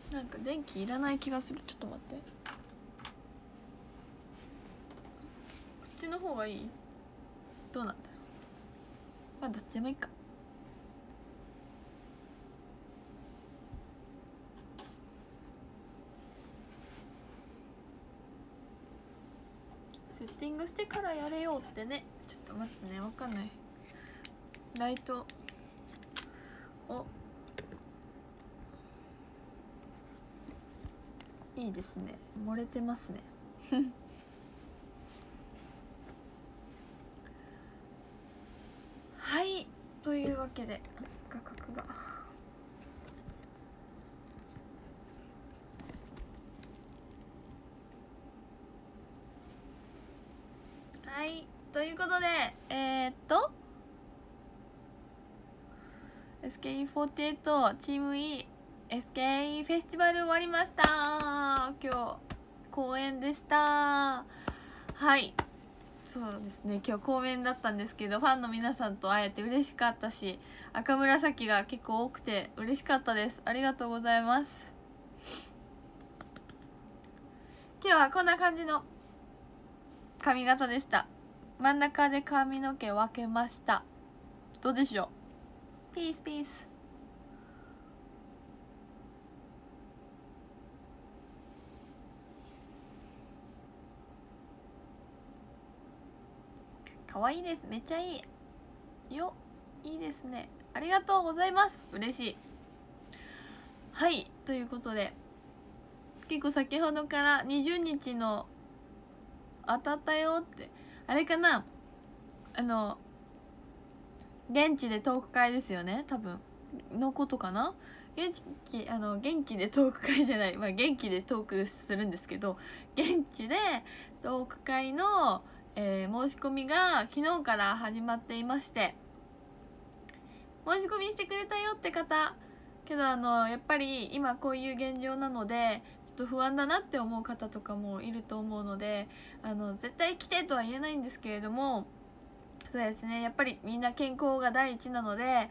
なんか電気いらない気がする。ちょっと待って、こっちの方がいい？どうなんだろう。まあどっちでもいいか。セッティングしてからやれようってね。ちょっと待ってね、わかんない。ライトお、いいですね、漏れてますねはい、というわけで画角がはい、ということでSKE48 チーム E SKE フェスティバル終わりました。今日公演でした。はい、そうですね、今日公演だったんですけど、ファンの皆さんと会えて嬉しかったし、赤紫が結構多くて嬉しかったです。ありがとうございます。今日はこんな感じの髪型でした。真ん中で髪の毛分けました。どうでしょう。ピースピース。かわいいです。めっちゃいいよ。いいですね。ありがとうございます。嬉しい。はい、ということで結構先ほどから20日の当たったよってあれかな、現地でトーク会ですよね、多分のことかな。元気でトーク会じゃない、まあ、元気でトークするんですけど、現地でトーク会の、申し込みが昨日から始まっていまして、申し込みしてくれたよって方けどやっぱり今こういう現状なのでちょっと不安だなって思う方とかもいると思うので、絶対来てとは言えないんですけれども、そうですね、やっぱりみんな健康が第一なので、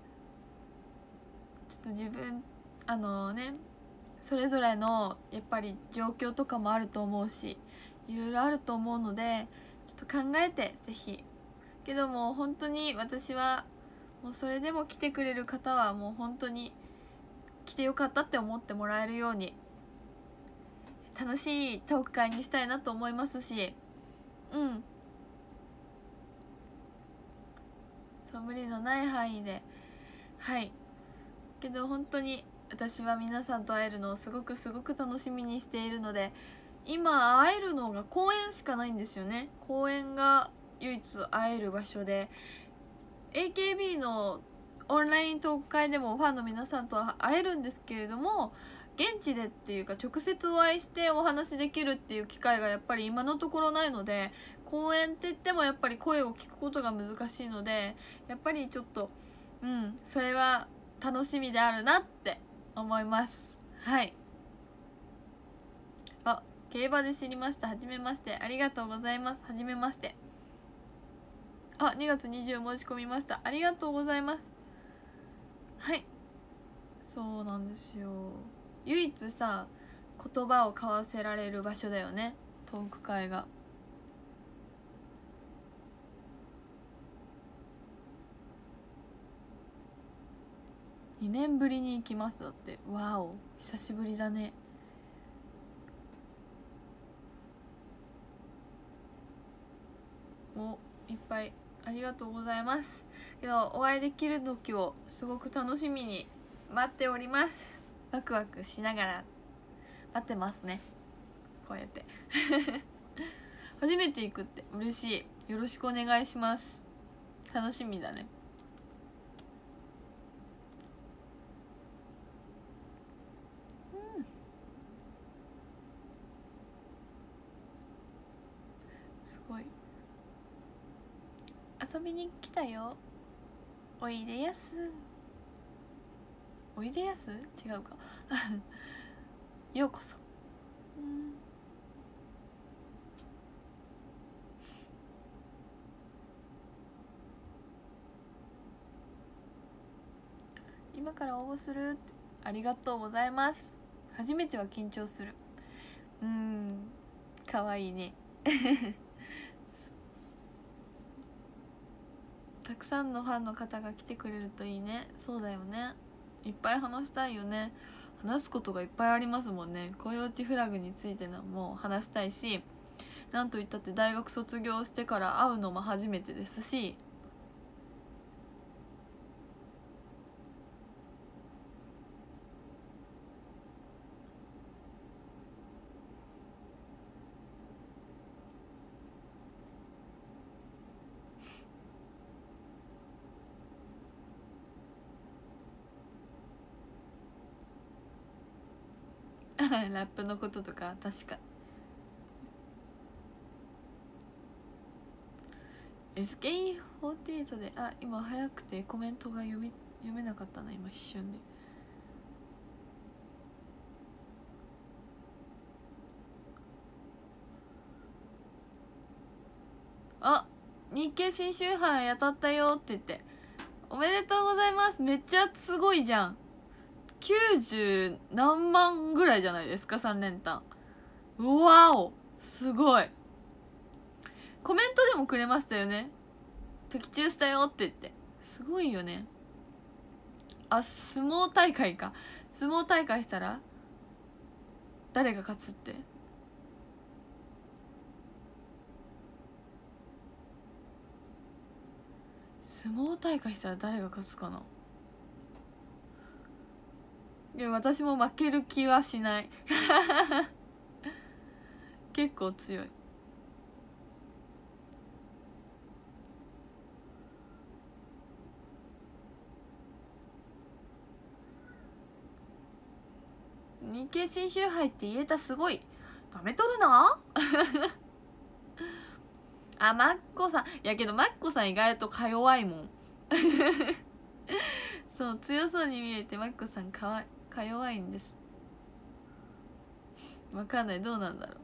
ちょっと自分それぞれのやっぱり状況とかもあると思うし、いろいろあると思うのでちょっと考えて、ぜひ。けども本当に私はもうそれでも来てくれる方はもう本当に来てよかったって思ってもらえるように楽しいトーク会にしたいなと思いますし、そう無理のない範囲で、はい。けど本当に私は皆さんと会えるのをすごくすごく楽しみにしているので、今会えるのが公園しかないんですよね。公園が唯一会える場所で、 AKB のオンライントーク会でもファンの皆さんとは会えるんですけれども、現地でっていうか直接お会いしてお話できるっていう機会がやっぱり今のところないので、公演って言ってもやっぱり声を聞くことが難しいので、やっぱりちょっとそれは楽しみであるなって思います。はい。あ、競馬で知りました。はじめまして。ありがとうございます。はじめまして。あ、2月20申し込みました。ありがとうございます。はい、そうなんですよ。唯一さ、言葉を交わせられる場所だよね、トーク会が。2年ぶりに行きますだって。わお、久しぶりだね。お、いっぱいありがとうございます。けどお会いできる時をすごく楽しみに待っております。ワクワクしながら待ってますね、こうやって初めて行くって嬉しい。よろしくお願いします。楽しみだね。すごい。遊びに来たよ。おいでやす。おいでやす違うかようこそ。今から応募するって。ありがとうございます。 初めては緊張する。かわいいねたくさんのファンの方が来てくれるといいね。そうだよね、いっぱい話したいよね。話すことがいっぱいありますもんね。コヨーチフラグについてのも話したいし、なんといったって大学卒業してから会うのも初めてですし、ラップのこととか確か SKE48 で今早くてコメントが読めなかったな、今一瞬で。日経新秋杯当たったよって言って、おめでとうございます。めっちゃすごいじゃん。90何万ぐらいじゃないですか、3連単。うわお、すごい。コメントでもくれましたよね、的中したよって言って。すごいよね。相撲大会か。相撲大会したら誰が勝つって。相撲大会したら誰が勝つかな。いや私も負ける気はしない結構強い。日経新秋杯って言えた、すごい。ダメとるなマッコさん、いやけどマッコさん意外とか弱いもんそう強そうに見えてマッコさんか弱いんです。わかんない、どうなんだろう。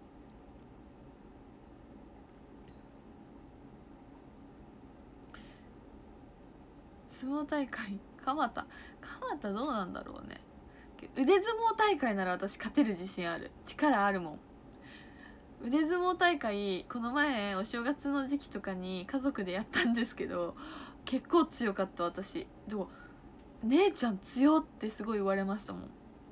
相撲大会蒲田どうなんだろうね。腕相撲大会なら私勝てる自信ある。力あるもん。腕相撲大会この前お正月の時期とかに家族でやったんですけど、結構強かった私。でも姉ちゃん強ってすごい言われましたもん。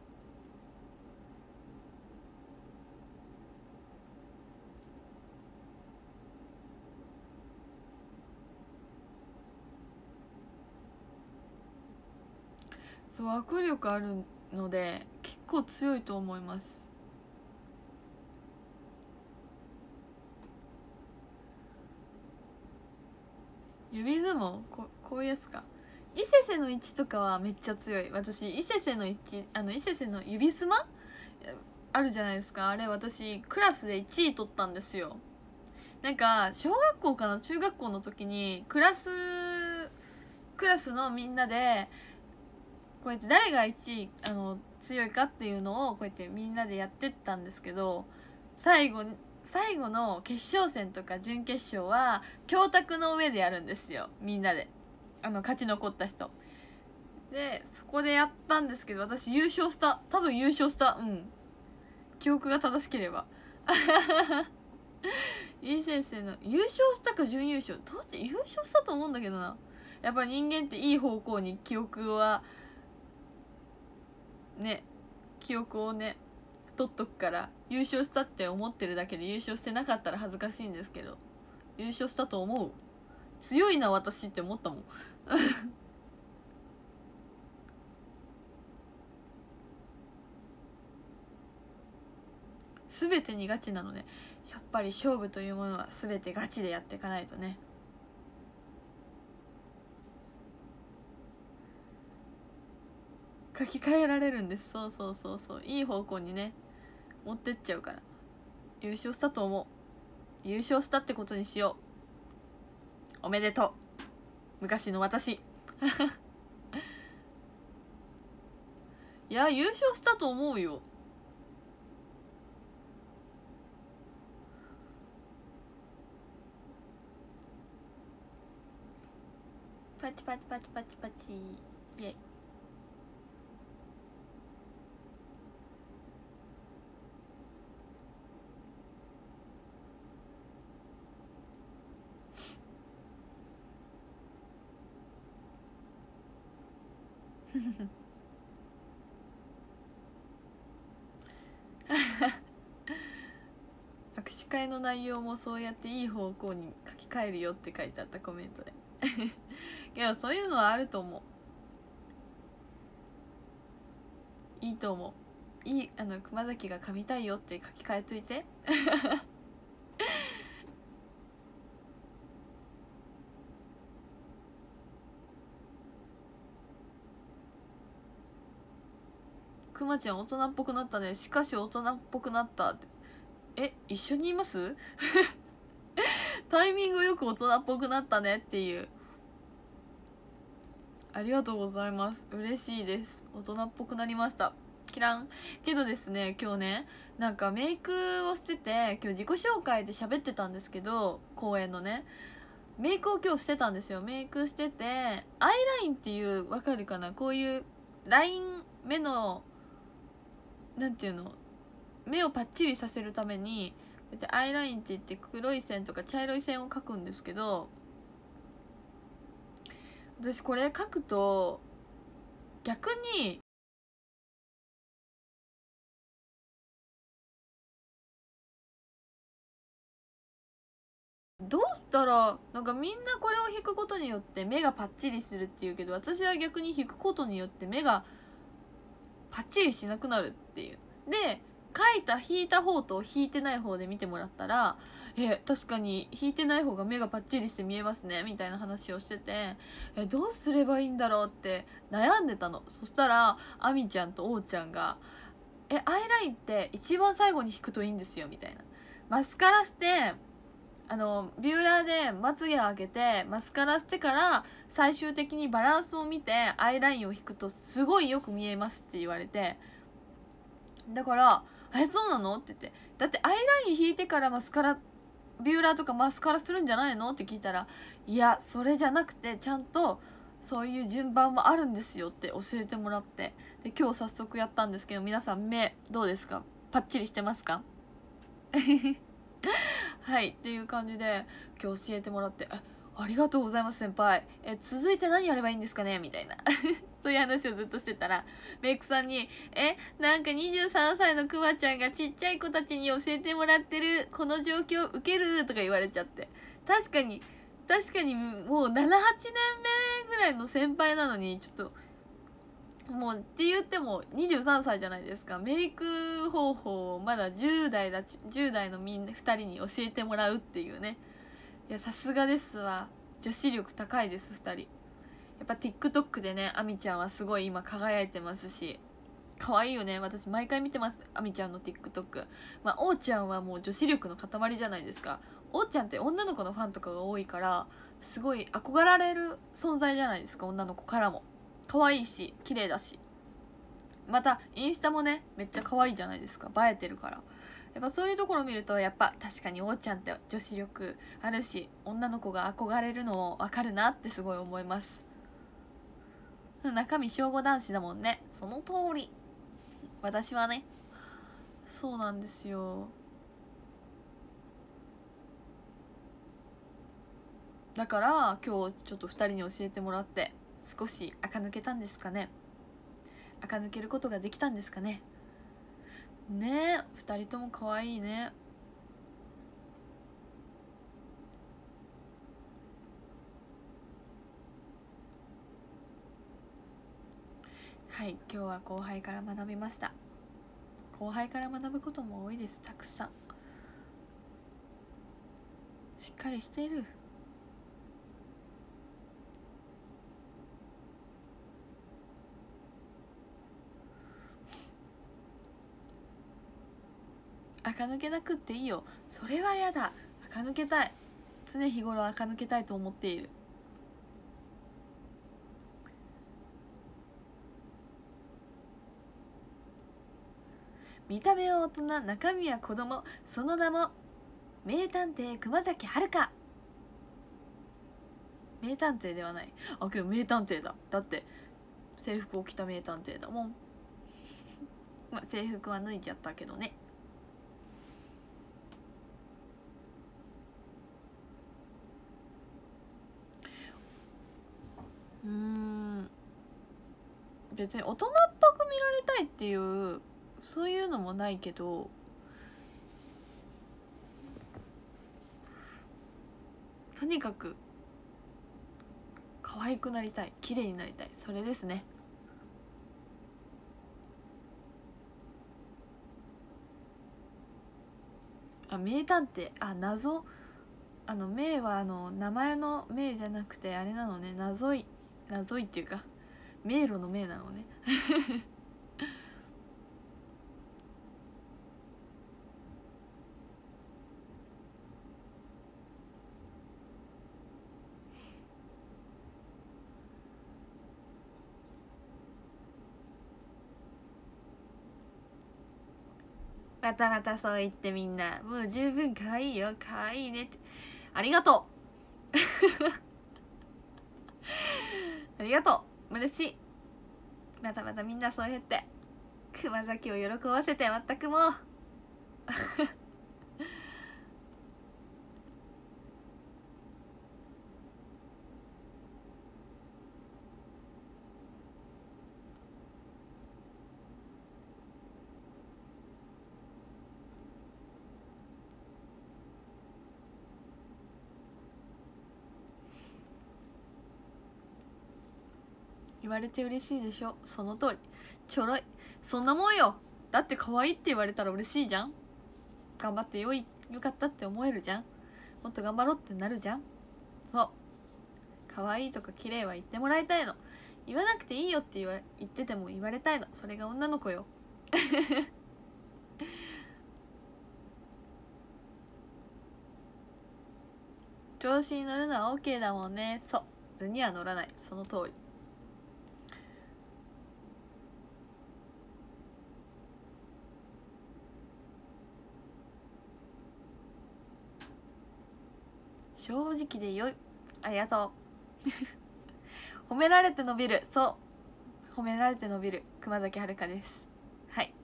そう、握力あるので結構強いと思います。指相撲こういうやつか。伊勢瀬の位置とかはめっちゃ強い。私伊勢瀬の位置伊勢瀬の指すまあるじゃないですか。あれ私クラスで1位取ったんですよ。なんか小学校かな中学校の時にクラスのみんなでこうやって誰が1位強いかっていうのをこうやってみんなでやってったんですけど、最後の決勝戦とか準決勝は教卓の上でやるんですよ、みんなで。勝ち残った人でそこでやったんですけど、私優勝した。多分優勝した。記憶が正しければいい先生の優勝したか準優勝、どうって優勝したと思うんだけどな。やっぱ人間っていい方向に記憶はね、記憶をね取っとくから、優勝したって思ってるだけで優勝してなかったら恥ずかしいんですけど、優勝したと思う。強いな私って思ったもん全てにガチなので、やっぱり勝負というものは全てガチでやっていかないとね。書き換えられるんです。そういい方向にね持ってっちゃうから。優勝したと思う。優勝したってことにしよう。おめでとう昔の私いや優勝したと思うよ。パチパチパチパチパチイエイ。 握手会の内容もそうやっていい方向に書き換えるよって書いてあったコメントでけどそういうのはあると思う。いいと思う。いい、熊崎が噛みたいよって書き換えといてくまちゃん大人っぽくなったね。しかし大人っぽくなったって。一緒にいますタイミングよく大人っぽくなったねっていう。ありがとうございます。嬉しいです。大人っぽくなりました。キラン。けどですね、今日ね、なんかメイクをしてて、今日自己紹介で喋ってたんですけど、公演のね、メイクを今日してたんですよ。メイクしてて、アイラインっていう、わかるかな、こういうライン、目の、なんていうの、目をパッチリさせるために、アイラインって言って黒い線とか茶色い線を描くんですけど、私これ描くと逆にどうしたらなんかみんなこれを引くことによって目がパッチリするっていうけど、私は逆に引くことによって目がパッチリしなくなるっていう。で引いた方と引いてない方で見てもらったら、確かに引いてない方が目がパッチリして見えますねみたいな話をしてて、どうすればいいんだろうって悩んでたの。そしたらあみちゃんとおうちゃんがアイラインって一番最後に引くといいんですよみたいな。マスカラしてビューラーでまつげを上げてマスカラしてから最終的にバランスを見てアイラインを引くとすごいよく見えますって言われて、だからそうなのって言って、だってアイライン引いてからマスカラビューラーとかマスカラするんじゃないのって聞いたら、いやそれじゃなくてちゃんとそういう順番もあるんですよって教えてもらって、で今日早速やったんですけど、皆さん目どうですか？パッチリしてますか？はいっていう感じで今日教えてもらって、ありがとうございます先輩、続いて何やればいいんですかねみたいなそういう話をずっとしてたら、メイクさんになんか23歳のくまちゃんがちっちゃい子たちに教えてもらってるこの状況ウケるとか言われちゃって、確かにもう7、8年目ぐらいの先輩なのに、ちょっともうって言っても23歳じゃないですか。メイク方法をまだ10代の2人に教えてもらうっていうね。いやさすがですわ。女子力高いです2人。やっぱ TikTok でね、あみちゃんはすごい今輝いてますし、可愛いよね。私毎回見てます、あみちゃんの TikTok。おうちゃんはもう女子力の塊じゃないですか。おうちゃんって女の子のファンとかが多いから、すごい憧れられる存在じゃないですか。女の子からも可愛いし綺麗だし、またインスタもねめっちゃ可愛いじゃないですか。映えてるから、やっぱそういうところを見ると、やっぱ確かにおうちゃんって女子力あるし、女の子が憧れるのもわかるなってすごい思います。中身小5男子だもんね。その通り。私はね、そうなんですよ。だから今日ちょっと2人に教えてもらって少し垢抜けたんですかね。垢抜けることができたんですかね。ねえ、2人とも可愛いね。はい、今日は後輩から学びました。後輩から学ぶことも多いです。たくさん。しっかりしてる。垢抜けなくっていいよ。それはやだ。垢抜けたい。常日頃垢抜けたいと思っている。見た目は大人、中身は子供、その名も名探偵熊崎遥。名探偵ではない。けど名探偵だ。だって制服を着た名探偵だもん。制服は脱いじゃったけどね。 別に大人っぽく見られたいっていうそういうのもないけど、とにかく可愛くなりたい、綺麗になりたい、それですね。名探偵、謎、名は名前の名じゃなくてあれなのね、謎いっていうか迷路の迷なのねまたまたそう言ってみんな、もう十分可愛いよ、可愛いねって、ありがとうありがとう、嬉しい。またまたみんなそうやって熊崎を喜ばせて、全くもう言われて嬉しいでしょ。その通り。ちょろい、そんなもんよ。だって可愛いって言われたら嬉しいじゃん。頑張ってよかったって思えるじゃん。もっと頑張ろうってなるじゃん。そう、可愛いとか綺麗は言ってもらいたいの。言わなくていいよって言ってても言われたいの。それが女の子よ調子に乗るのは OK だもんね。そう、図には乗らない。その通り。正直でよい。ありがとう褒められて伸びる。そう、褒められて伸びる熊崎遥です。はい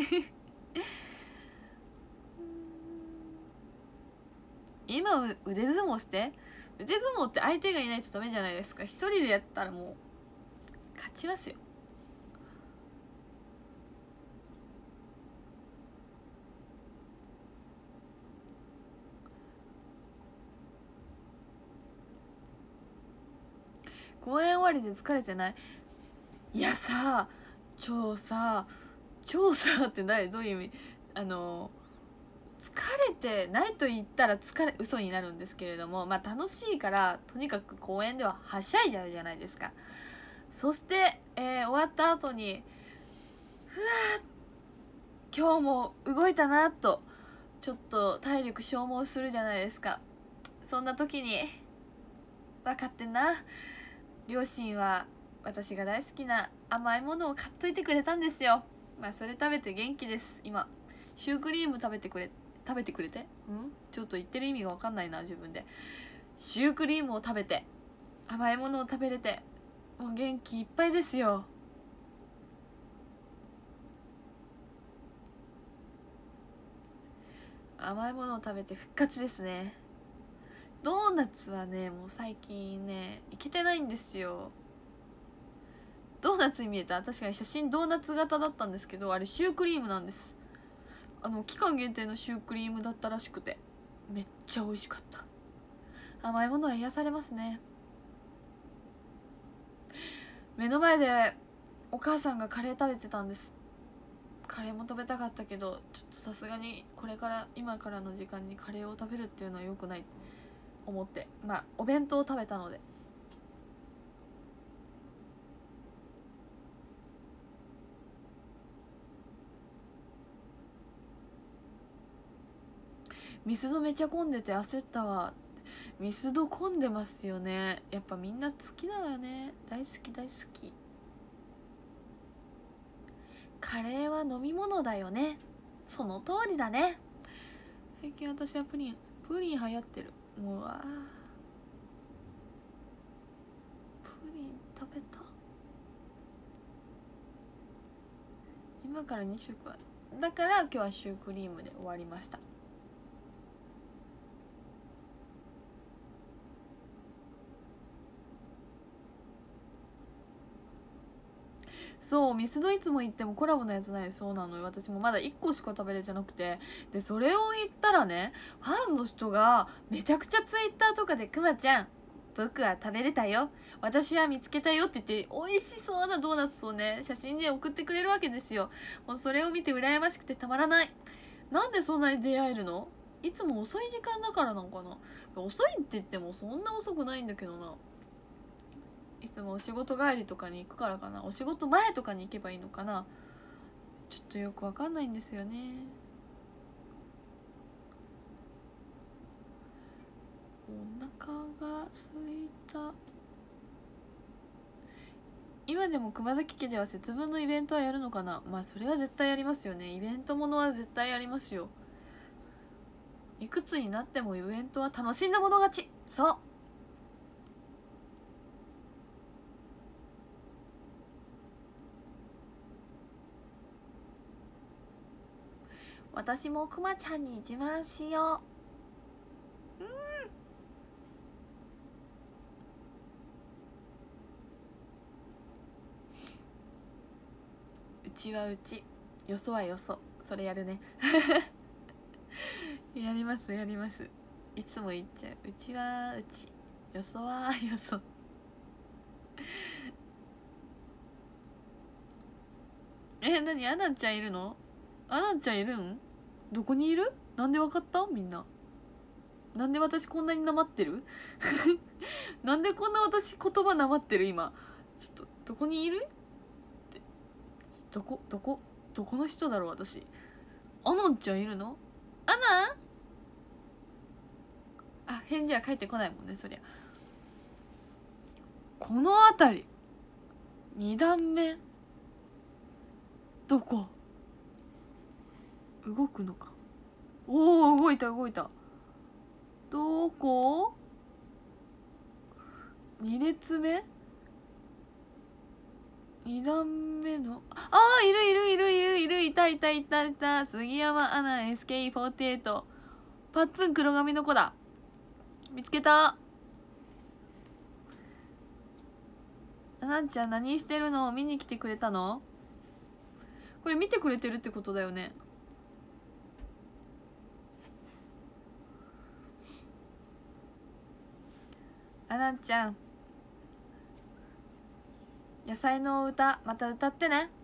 今腕相撲して、腕相撲って相手がいないとダメじゃないですか。一人でやったらもう勝ちますよ。公演終わりで疲れてない？いやさ、超さってどういう意味？疲れてないと言ったら嘘になるんですけれども、まあ楽しいからとにかく公園でははしゃいじゃうじゃないですか。そして、終わった後にふわー、今日も動いたなとちょっと体力消耗するじゃないですか。そんな時に分かってんな、両親は私が大好きな甘いものを買っといてくれたんですよ。まあそれ食べて元気です今。シュークリーム食べてくれて、ちょっと言ってる意味が分かんないな自分で。シュークリームを食べて甘いものを食べれて、もう元気いっぱいですよ。甘いものを食べて復活ですね。ドーナツはね、もう最近ねいけてないんですよ。ドーナツに見えた？確かに写真ドーナツ型だったんですけど、あれシュークリームなんです。期間限定のシュークリームだったらしくて、めっちゃ美味しかった。甘いものは癒されますね。目の前でお母さんがカレー食べてたんです。カレーも食べたかったけど、ちょっとさすがに今からの時間にカレーを食べるっていうのは良くない思って、まあお弁当を食べたので。ミスドめちゃ混んでて焦ったわ。ミスド混んでますよね。やっぱみんな好きだわね。大好き。カレーは飲み物だよね。その通りだね。最近私はプリン流行ってる。もうプリン食べた。今から2食はだから今日はシュークリームで終わりました。 そう、ミスドいつも行ってもコラボのやつない。そうなのよ。私もまだ1個しか食べれてなくて、でそれを言ったらね、ファンの人がめちゃくちゃツイッターとかで「くまちゃん僕は食べれたよ、私は見つけたよ」って言って美味しそうなドーナツをね写真で送ってくれるわけですよ。もうそれを見て羨ましくてたまらない。なんでそんなに出会えるの？いつも遅い時間だからなのかな。遅いって言ってもそんな遅くないんだけどな。いつもお仕事帰りとかに行くからかな。お仕事前とかに行けばいいのかな。ちょっとよくわかんないんですよね。お腹が空いた。今でも熊崎家では節分のイベントはやるのかな。まあそれは絶対やりますよね。イベントものは絶対やりますよ。いくつになってもイベントは楽しんだもの勝ち。そう、私もくまちゃんに自慢しよう。うちはうち、よそはよそ。それやるね。やりますやります。いつも言っちゃう。うちはうち、よそはよそ。何、アナンちゃんいるの？アナンちゃんいるん？どこにいる？なんでわかった？みんななんで私こんなになまってる？なんでこんな私言葉なまってる今。ちょっとどこにいるって。どこの人だろう私。アナンちゃんいるの？アナン？あ、返事は返ってこないもんねそりゃ。この辺り2段目どこ？動くのか。おお、動いた動いた。どこ？2列目2段目の、ああ、いるいるいるいるいる、いたいたいたいた。杉山アナ SK48 パッツン黒髪の子だ。見つけた。アナンちゃん何してるの？見に来てくれたの？これ見てくれてるってことだよね。アナンちゃん、野菜の歌また歌ってね。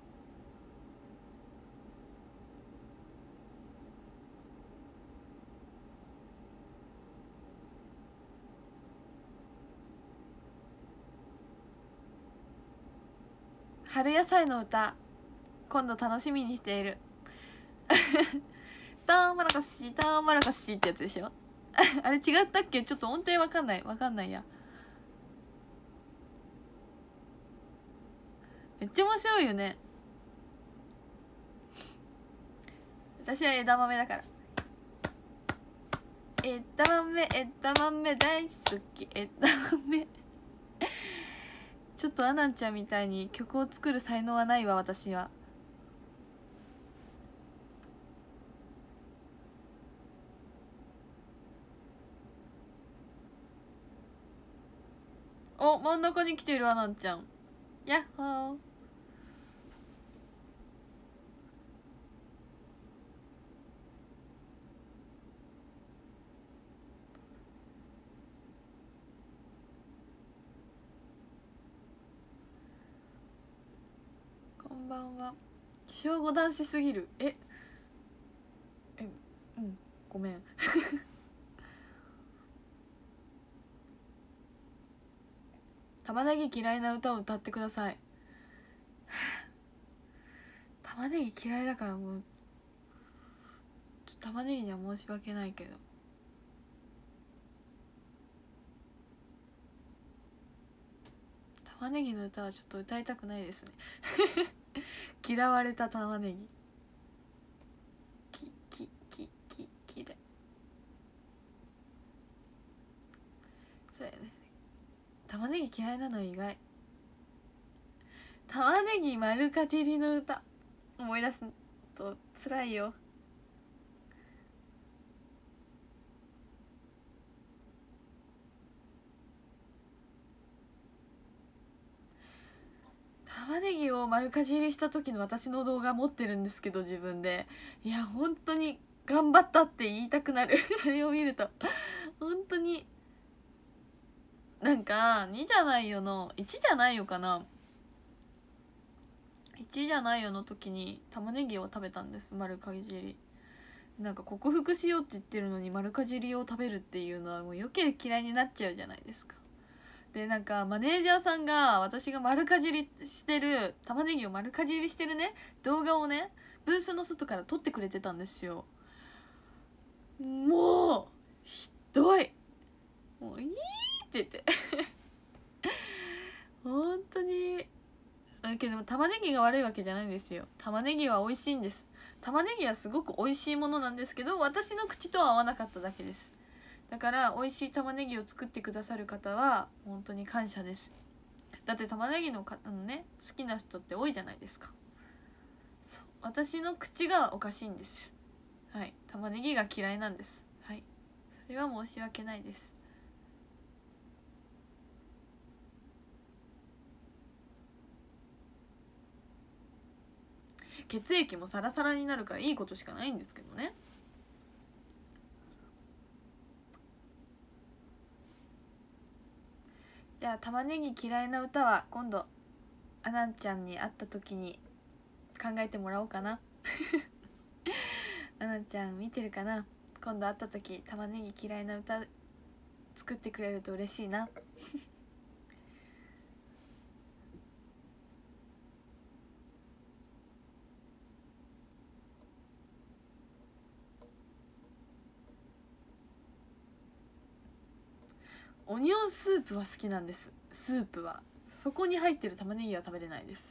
春野菜の歌今度楽しみにしている。トウモロコシトウモロコシってやつでしょ。あれ違ったっけ？ちょっと音程わかんないや。めっちゃ面白いよね。私は枝豆だから。枝豆大好き。枝豆。ちょっとアナンちゃんみたいに曲を作る才能はないわ私は。お、真ん中に来てるアナンちゃん。やっほー。こんばんは。兵庫男子すぎる。うん、ごめん。玉ねぎ嫌いな歌を歌ってください。玉ねぎ嫌いだからもう玉ねぎには申し訳ないけど。玉ねぎの歌はちょっと歌いたくないですね。嫌われた玉ねぎ。嫌い。そうやね。玉ねぎ嫌いなの意外。玉ねぎ丸かじりの歌思い出すと辛いよ。 玉ねぎを丸かじりした時の私の動画持ってるんですけど、自分で、いや本当に頑張ったって言いたくなるあれを見ると本当になんか2じゃないよの1じゃないよかな、1じゃないよの時に玉ねぎを食べたんです、丸かじり。なんか克服しようって言ってるのに丸かじりを食べるっていうのはもう余計嫌いになっちゃうじゃないですか。でなんかマネージャーさんが私が丸かじりしてる玉ねぎを丸かじりしてるね動画をねブースの外から撮ってくれてたんですよ。もうひどい、もういいって言って本当に。だけど玉ねぎが悪いわけじゃないんですよ。玉ねぎは美味しいんです。玉ねぎはすごく美味しいものなんですけど、私の口とは合わなかっただけです。だから美味しい玉ねぎを作ってくださる方は本当に感謝です。だって玉ねぎの好きな人って多いじゃないですか。そう、私の口がおかしいんです。はい、玉ねぎが嫌いなんです。はい、それは申し訳ないです。血液もサラサラになるからいいことしかないんですけどね。じゃあ玉ねぎ嫌いな歌は今度アナンちゃんに会った時に考えてもらおうかなアナンちゃん見てるかな、今度会った時玉ねぎ嫌いな歌作ってくれると嬉しいなオニオンスープは好きなんです。スープはそこに入ってる玉ねぎは食べれないです。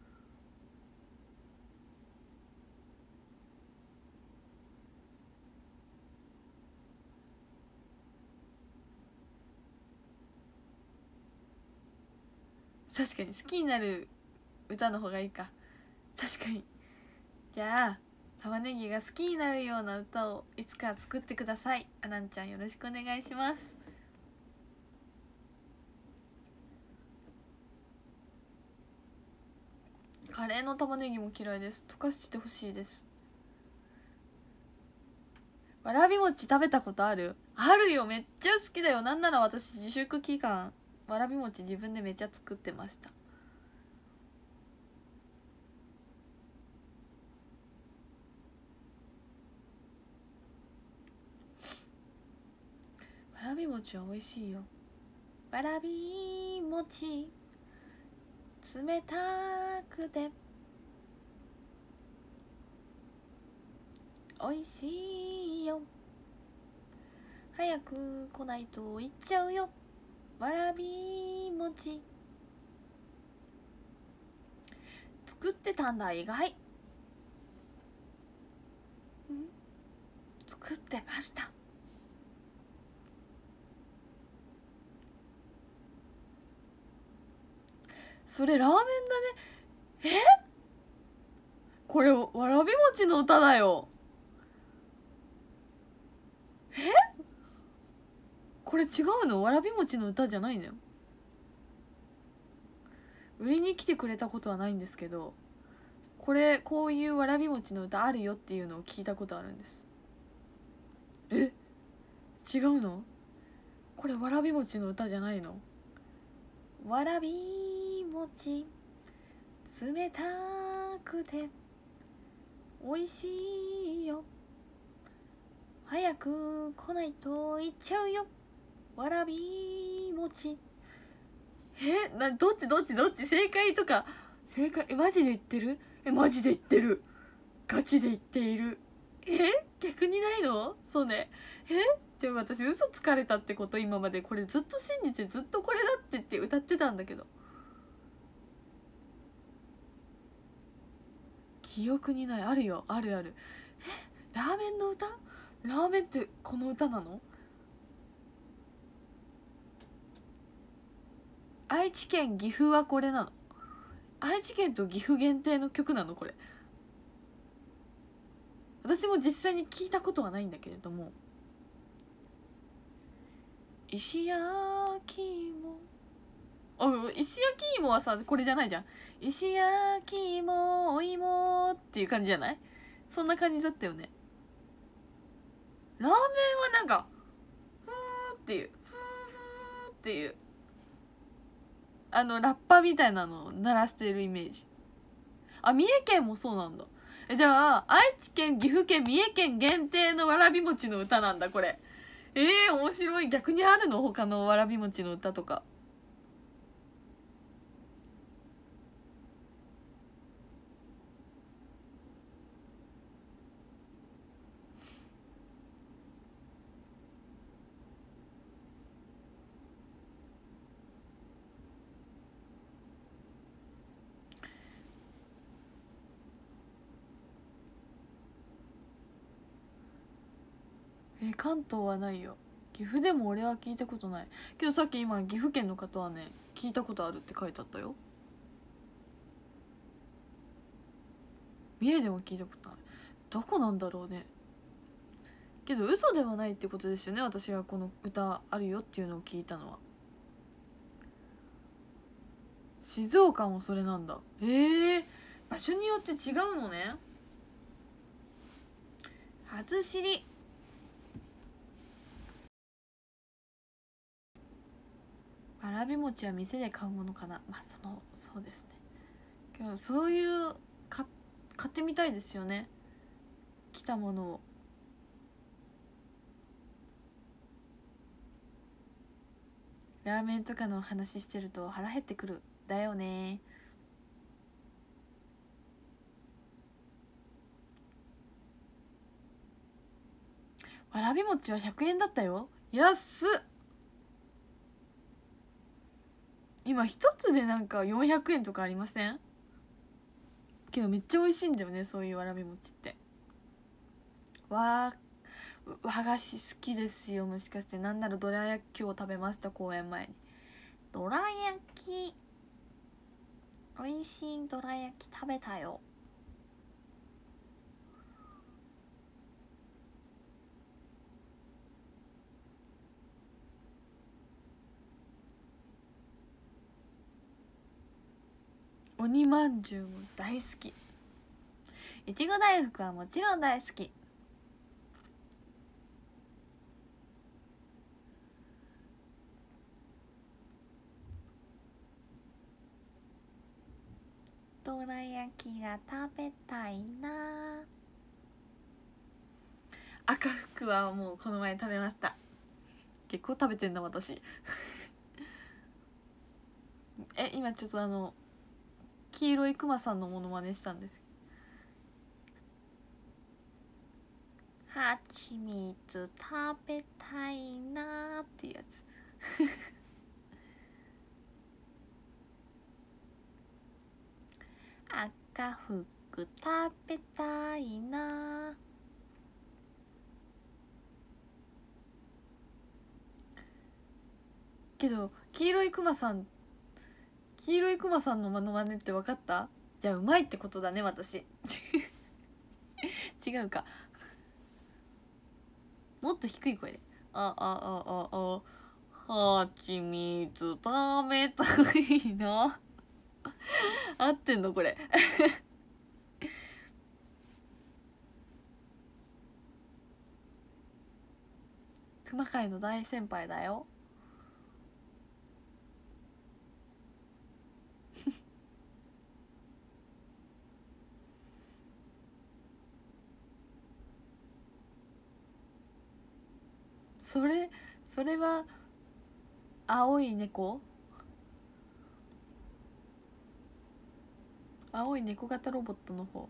確かに好きになる歌の方がいいか。確かに。じゃあ玉ねぎが好きになるような歌をいつか作ってください。アナンちゃんよろしくお願いします。カレーの玉ねぎも嫌いです。溶かしてほしいです。わらび餅食べたことある？あるよ、めっちゃ好きだよ。なんなら私自粛期間わらび餅自分でめっちゃ作ってました。わらび餅は美味しいよ。わらび餅冷たくて美味しいよ、早く来ないと行っちゃうよ、わらび餅作ってたんだ。意外。作ってました。それラーメンだね。これわらび餅の歌だよ。これ違うの？わらび餅の歌じゃないのよ。売りに来てくれたことはないんですけど、こういうわらび餅の歌あるよっていうのを聞いたことあるんです。違うの？これわらび餅の歌じゃないの？わらび餅冷たくて美味しいよ、早く来ないと行っちゃうよ、わらび餅。どっち正解とか。正解マジで言ってる？マジで言ってる。ガチで言っている。逆にないの？そうね。でも私嘘つかれたってこと？今までこれずっと信じてずっとこれだって言って歌ってたんだけど。記憶にない。あるよ、あるある。ラーメンの歌？ラーメンってこの歌なの？愛知県岐阜はこれなの？愛知県と岐阜限定の曲なのこれ？私も実際に聞いたことはないんだけれども。石焼き芋石焼き芋はさこれじゃないじゃん。石焼き芋お芋っていう感じじゃない？そんな感じだったよね。ラーメンはなんかふーっていうふーっていうラッパみたいなのを鳴らしているイメージ。三重県もそうなんだ。じゃあ愛知県、岐阜県、三重県限定のわらび餅の歌なんだこれ。面白い。逆にあるの？他のわらび餅の歌とか。関東はないよ。岐阜でも俺は聞いたことないけど、さっき今岐阜県の方はね聞いたことあるって書いてあったよ。三重でも聞いたことない。どこなんだろうね。けど嘘ではないってことですよね。私がこの歌あるよっていうのを聞いたのは。静岡もそれなんだ。場所によって違うのね。初知り。わらび餅は店で買うものかな。そうですね。けどそういう買ってみたいですよね、来たものを。ラーメンとかの話してると腹減ってくるだよね。わらび餅は100円だったよ。安っ。今一つでなんか400円とかありません？けどめっちゃ美味しいんだよね、そういうわらび餅って。和菓子好きですよ。もしかしてなんならどら焼きを食べました、公演前に。どら焼き、美味しいどら焼き食べたよ。鬼まんじゅうも大好き。いちご大福はもちろん大好き。どら焼きが食べたいな。赤福はもうこの前食べました。結構食べてんだ私今ちょっと黄色いクマさんのモノマネしたんです。はちみつ食べたいなっていうやつ赤福食べたいな。けど黄色いクマさんのモノマネって分かった？じゃあうまいってことだね私違うか。もっと低い声ではちみつ食べたいな合ってんのこれ熊界の大先輩だよそれは青い猫型ロボットの方。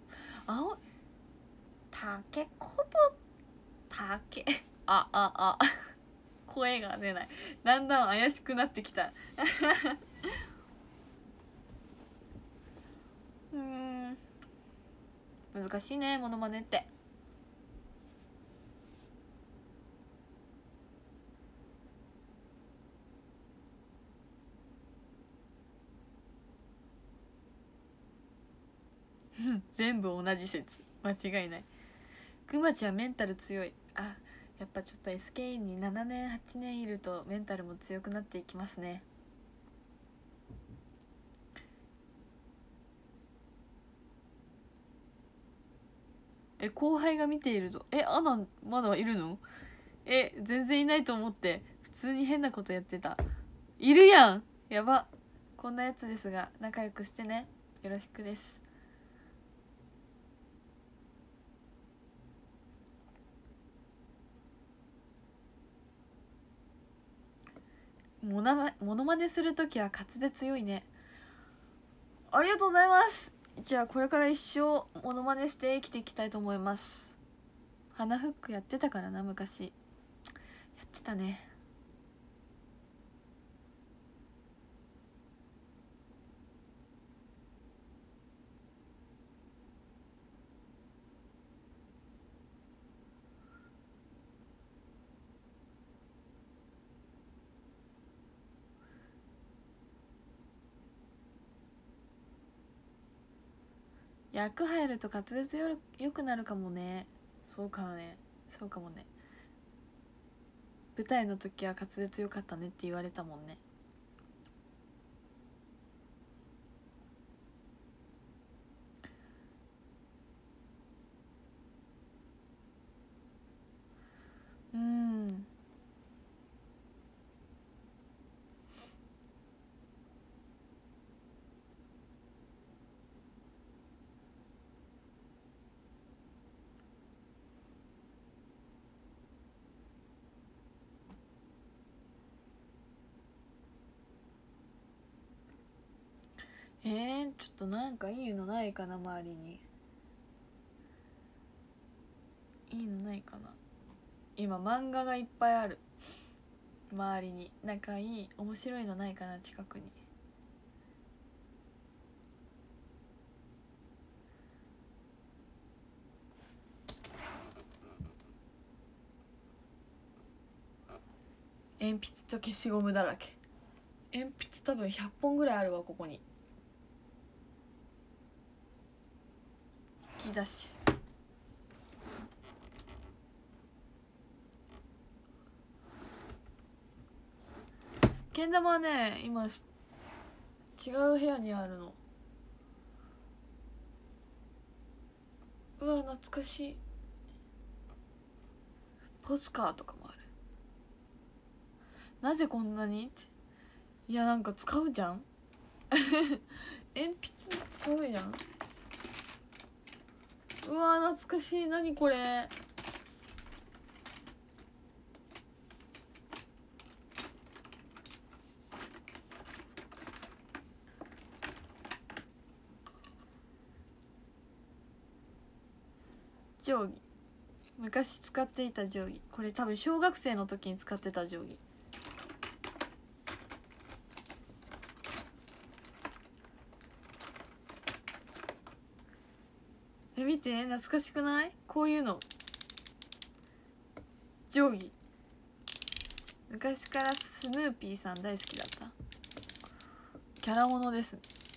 タケコボ声が出ない。だんだん怪しくなってきた難しいねモノマネって全部同じ説間違いない。くまちゃんメンタル強い。やっぱちょっと SKE に7年8年いるとメンタルも強くなっていきますね。 後輩が見ていると、アナまだいるの？全然いないと思って普通に変なことやってた。いるやん、やば。こんなやつですが仲良くしてね、よろしくです。モノマネするときは滑舌強いね。ありがとうございます。じゃあこれから一生モノマネして生きていきたいと思います。鼻フックやってたからな、昔やってたね。役入ると滑舌よくなるかもね。そうかもね、そうかもね。舞台の時は滑舌よかったねって言われたもんね。ちょっとなんかいいのないかな、周りに。いいのないかな。今漫画がいっぱいある、周りに。なんかいい面白いのないかな、近くに。鉛筆と消しゴムだらけ。鉛筆多分100本ぐらいあるわ、ここに。引き出し。けん玉はね、今違う部屋にあるの。うわ、懐かしい。ポスカーとかもある。なぜこんなにって。いや、なんか使うじゃん鉛筆使うじゃん。うわ、懐かしい。何これ。定規。昔使っていた定規。これ多分小学生の時に使ってた定規。見て、懐かしくない？こういうの定規。昔からスヌーピーさん大好きだった。キャラものですね。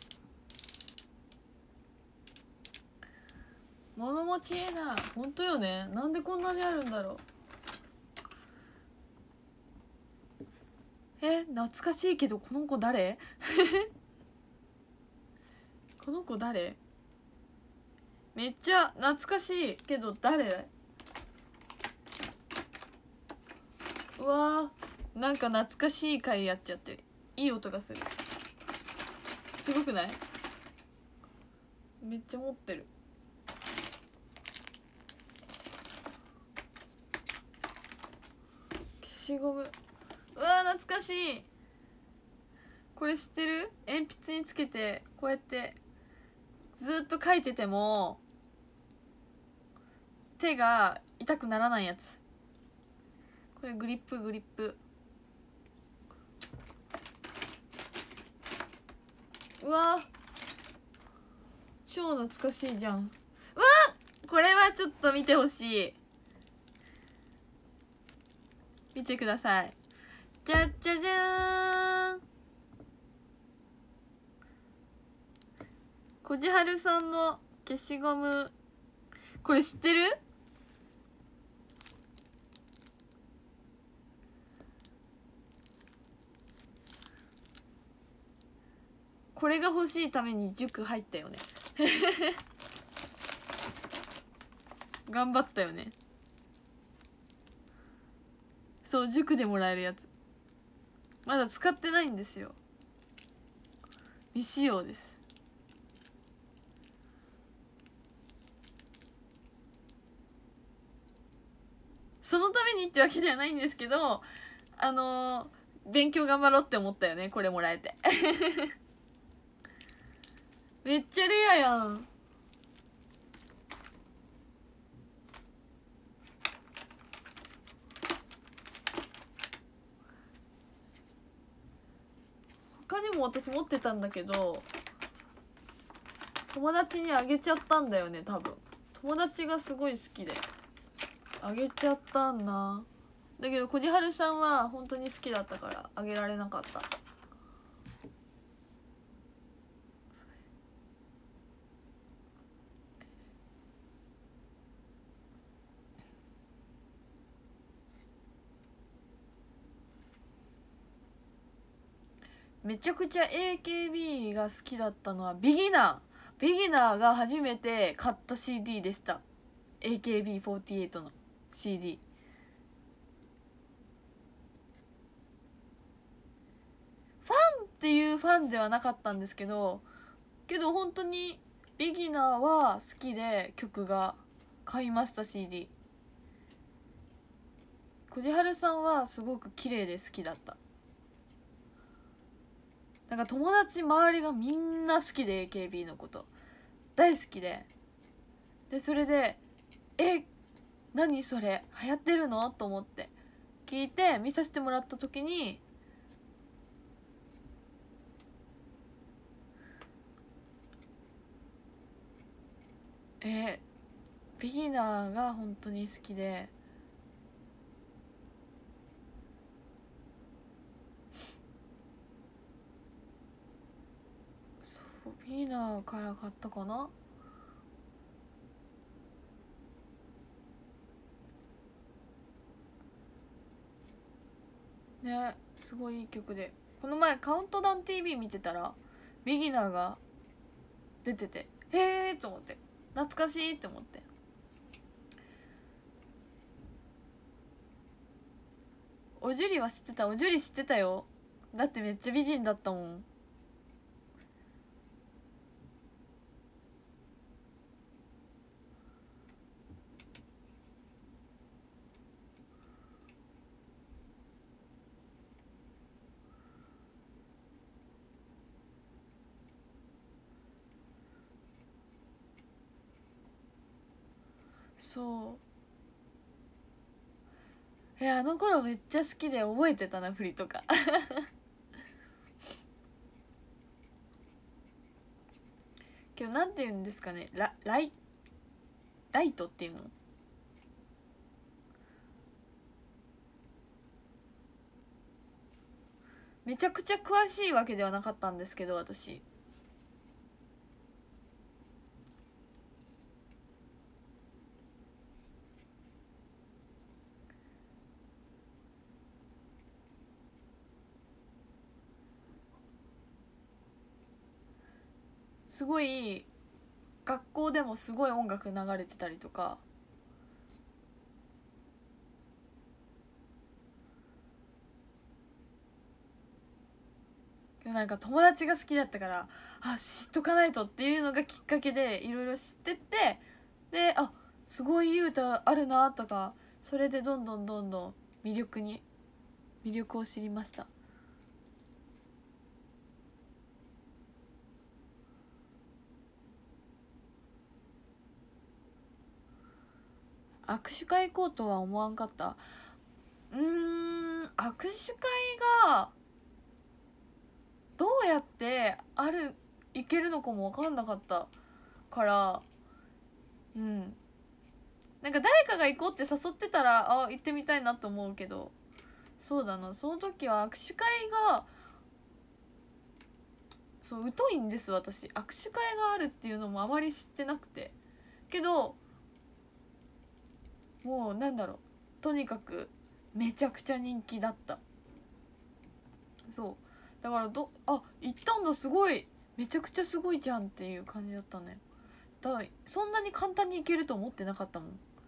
物持ちええな。ほんとよね。なんでこんなにあるんだろう。懐かしいけど、この子誰この子誰？めっちゃ懐かしいけど誰？うわー、なんか懐かしい回やっちゃってる。いい音がする。すごくない？めっちゃ持ってる。消しゴム。うわー、懐かしい。これ知ってる？鉛筆につけてこうやってずっと書いてても手が痛くならないやつ。これグリップ。うわ超懐かしいじゃん。うわこれはちょっと見てほしい。見てください。じゃじゃじゃーん。こじはるさんの消しゴム。これ知ってる？これが欲しいために塾入ったよね頑張ったよね。そう塾でもらえるやつまだ使ってないんですよ。未使用です。そのためにってわけではないんですけど、勉強頑張ろうって思ったよね、これもらえてめっちゃレアやん。他にも私持ってたんだけど友達にあげちゃったんだよね。多分友達がすごい好きであげちゃったんだ。だけどこじはるさんは本当に好きだったからあげられなかった。めちゃくちゃ AKB が好きだったのはビギナーが初めて買った CD でした。 AKB48 の CD。 っていうファンではなかったんですけど本当にビギナーは好きで曲が買いました。 CD。 こじはるさんはすごく綺麗で好きだった。なんか友達周りがみんな好きで AKB のこと大好きでそれで何それ流行ってるのと思って聞いて見させてもらった時にビギナーが本当に好きでビギナーから買ったかな。ね、すごいいい曲でこの前カウントダウン TV 見てたらビギナーが出ててへーと思って懐かしいって思って。おじゅりは知ってた。おじゅり知ってたよ。だってめっちゃ美人だったもん。そうあの頃めっちゃ好きで覚えてたな振りとかけどなんて言うんですかね、ライトっていうのめちゃくちゃ詳しいわけではなかったんですけど私すごい学校でもすごい音楽流れてたりとかなんか友達が好きだったから知っとかないとっていうのがきっかけでいろいろ知ってってすごいいい歌あるなとかそれでどんどん魅力を知りました。握手会行こうとは思わんかった。握手会がどうやって行けるのかも分かんなかったからなんか誰かが行こうって誘ってたら行ってみたいなと思うけどそうだなその時は握手会が疎いんです私。握手会があるっていうのもあまり知ってなくてけどもうなんだろうとにかくめちゃくちゃ人気だった。そうだから行ったんだすごいめちゃくちゃすごいじゃんっていう感じだったね。だからそんなに簡単に行けると思ってなかったもん。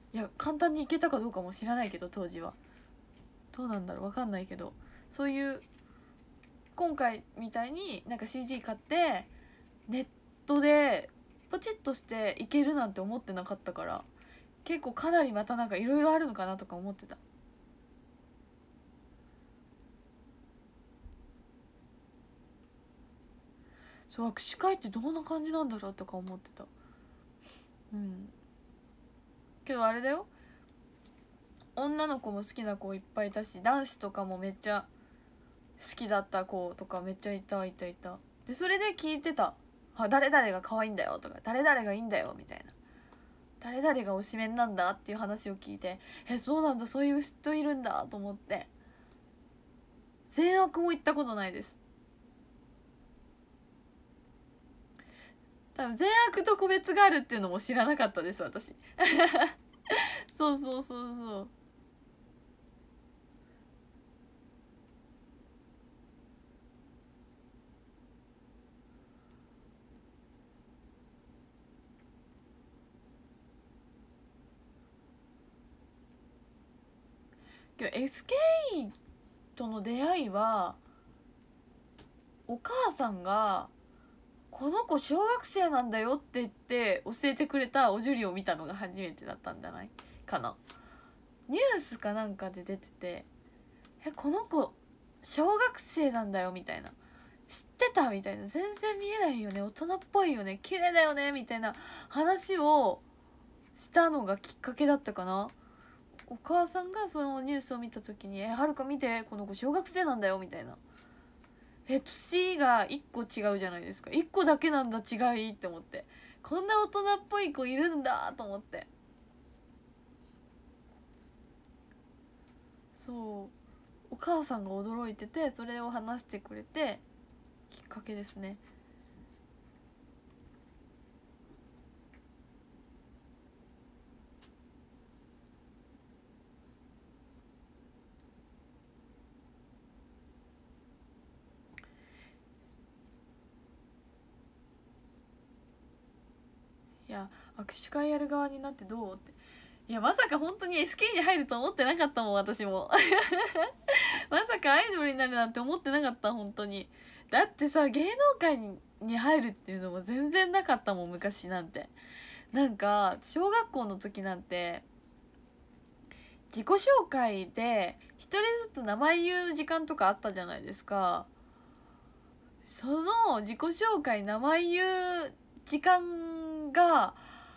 いや簡単に行けたかどうかも知らないけど、当時はどうなんだろう、分かんないけど、そういう今回みたいになんか CD 買ってネットでポチッとして行けるなんて思ってなかったから、結構かなりまたなんかいろいろあるのかなとか思ってた。そう、握手会ってどんな感じなんだろうとか思ってた。けどあれだよ、女の子も好きな子いっぱいいたし、男子とかもめっちゃ好きだった子とかめっちゃいた。でそれで聞いてた。誰々が可愛いんだよとか、誰々がいいんだよみたいな、誰々が推しメンなんだっていう話を聞いて、そうなんだ、そういう人いるんだと思って。全悪も行ったことないです。多分全悪と個別があるっていうのも知らなかったです私そうそうそうそう。けど SKE との出会いはお母さんがこの子小学生なんだよって言って教えてくれたおジュリを見たのが初めてだったんじゃないかな。ニュースかなんかで出てて、この子小学生なんだよみたいな、知ってたみたいな、全然見えないよね、大人っぽいよね、綺麗だよねみたいな話をしたのがきっかけだったかな。お母さんがそのニュースを見た時に「はるか見て、この子小学生なんだよ」みたいな。年が1個違うじゃないですか。1個だけなんだ違いって思って、こんな大人っぽい子いるんだと思って。そう、お母さんが驚いてて、それを話してくれてきっかけですね。いや、握手会やる側になってどうって、いやまさか本当に SK に入ると思ってなかったもん私もまさかアイドルになるなんて思ってなかった、本当に。だってさ、芸能界に入るっていうのも全然なかったもん昔なんて。なんか小学校の時なんて自己紹介で一人ずつ名前言う時間とかあったじゃないですか。その自己紹介名前言う時間が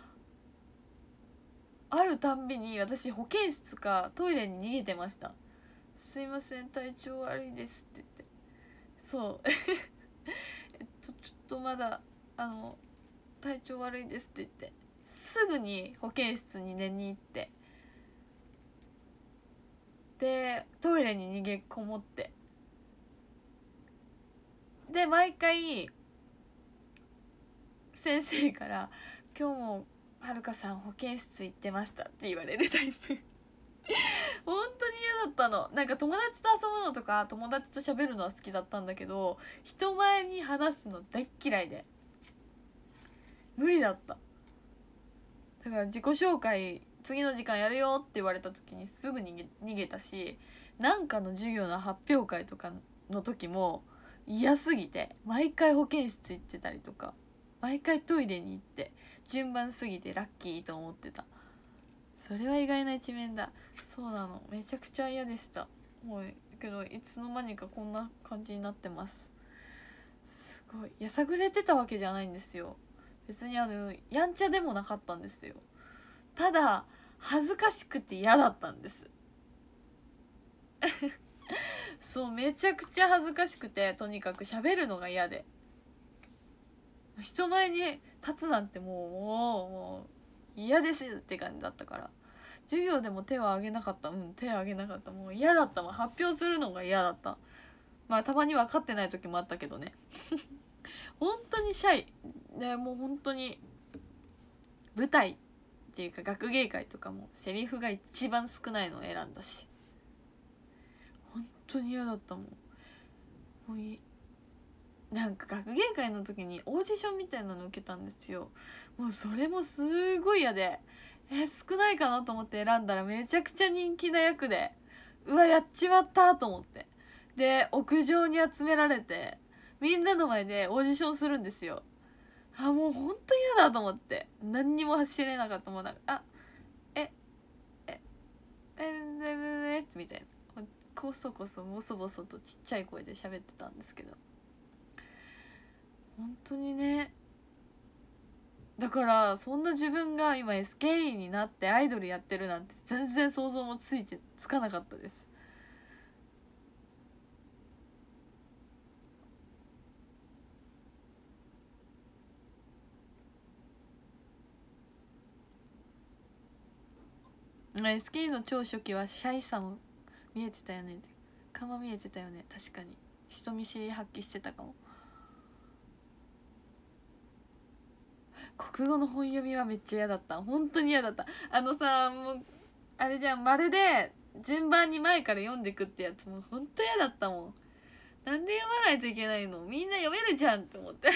あるたんびに私保健室かトイレに逃げてました。すいません体調悪いですって言って。そうちょっとまだ体調悪いですって言ってすぐに保健室に寝に行って、でトイレに逃げこもって、で毎回先生から「今日もはるかさん保健室行ってました」って言われるタイプ本当に嫌だったの。なんか友達と遊ぶのとか友達と喋るのは好きだったんだけど、人前に話すの大っ嫌いで無理だった。だから自己紹介次の時間やるよって言われた時にすぐ逃げたし、なんかの授業の発表会とかの時も嫌すぎて毎回保健室行ってたりとか、毎回トイレに行って順番過ぎてラッキーと思ってた。それは意外な一面だ。そうなの、めちゃくちゃ嫌でした。もうけどいつの間にかこんな感じになってます。すごいやさぐれてたわけじゃないんですよ。別にやんちゃでもなかったんですよ。ただ恥ずかしくて嫌だったんですそう、めちゃくちゃ恥ずかしくて、とにかく喋るのが嫌で、人前に立つなんてもう嫌ですって感じだったから、授業でも手を挙げなかった。手を挙げなかった。もう嫌だったわ。発表するのが嫌だった。まあたまに分かってない時もあったけどね本当にシャイで、もう本当に舞台っていうか学芸会とかもセリフが一番少ないのを選んだし、本当に嫌だったもん。もうなんか学芸会の時にオーディションみたいなの受けたんですよ。もうそれもすごい嫌で、 少ないかなと思って選んだらめちゃくちゃ人気な役で、うわやっちまったと思って、で屋上に集められてみんなの前でオーディションするんですよ。もうほんと嫌だと思って、何にも走れなかった。もうなんかええみたいな、こそこそボソボソとちっちゃい声で喋ってたんですけど、本当にね、だからそんな自分が今 SKE になってアイドルやってるなんて全然想像もつかなかったです。SKE の超初期はシャイさも見えてたよね、顔見えてたよね。確かに人見知り発揮してたかも。国語の本読みはめっちゃ嫌だった。本当に嫌だった。もうあれじゃん、まるで順番に前から読んでくってやつも本当嫌だったもん。なんで読まないといけないの、みんな読めるじゃんって思って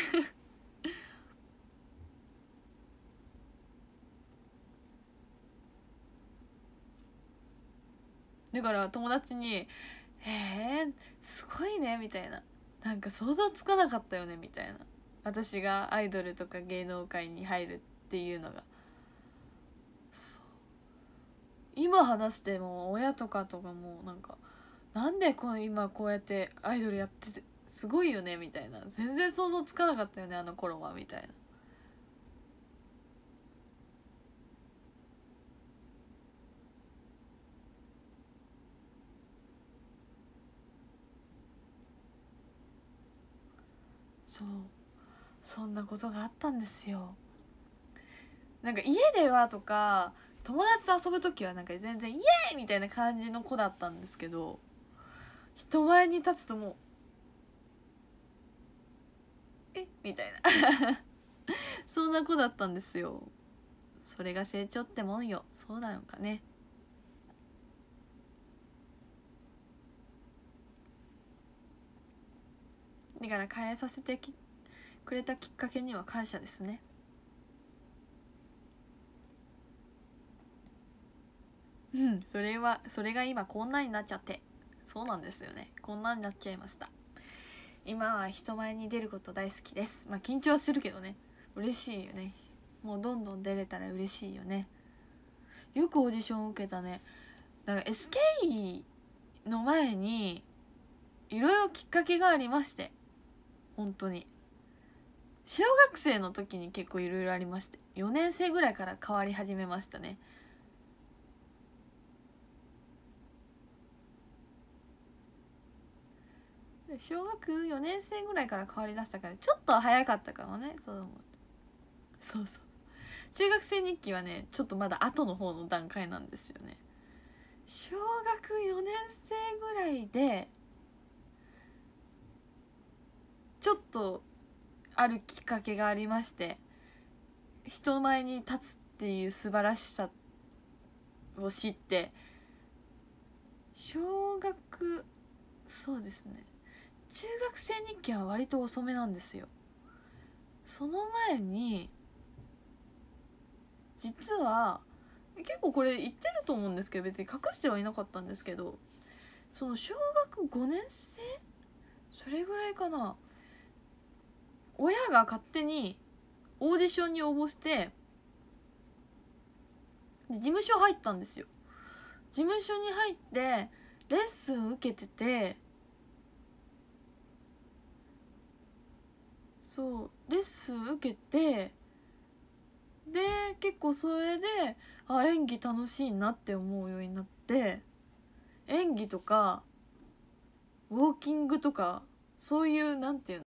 だから友達に「すごいね」みたいな、なんか想像つかなかったよねみたいな、私がアイドルとか芸能界に入るっていうのが。そう、今話しても親とかもなんかなんで今こうやってアイドルやっててすごいよねみたいな、全然想像つかなかったよねあの頃はみたいな。そう、そんなことがあったんですよ。なんか家ではとか友達と遊ぶ時はなんか全然イエーイみたいな感じの子だったんですけど、人前に立つともうみたいなそんな子だったんですよ。それが成長ってもんよ。そうなのかね。だから変えさせてくれたきっかけには感謝ですね。それが今こんなになっちゃって、そうなんですよね、こんなになっちゃいました。今は人前に出ること大好きです。緊張するけどね、嬉しいよね。もうどんどん出れたら嬉しいよね。よくオーディション受けたね。だから SKE の前にいろいろきっかけがありまして、本当に小学生の時に結構いろいろありまして、4年生ぐらいから変わり始めましたね。小学4年生ぐらいから変わりだしたからちょっと早かったかもね。そう思う。そうそう、中学生日記はねちょっとまだ後の方の段階なんですよね。小学4年生ぐらいでちょっとあるきっかけがありまして、人前に立つっていう素晴らしさを知って、小学、そうですね、中学生日記は割と遅めなんですよ。その前に実は結構これ言ってると思うんですけど、別に隠してはいなかったんですけど、その小学5年生それぐらいかな、親が勝手にオーディションに応募して事務所入ったんですよ。事務所に入ってレッスン受けてて、そうレッスン受けて、で結構それで演技楽しいなって思うようになって、演技とかウォーキングとかそういうなんていうの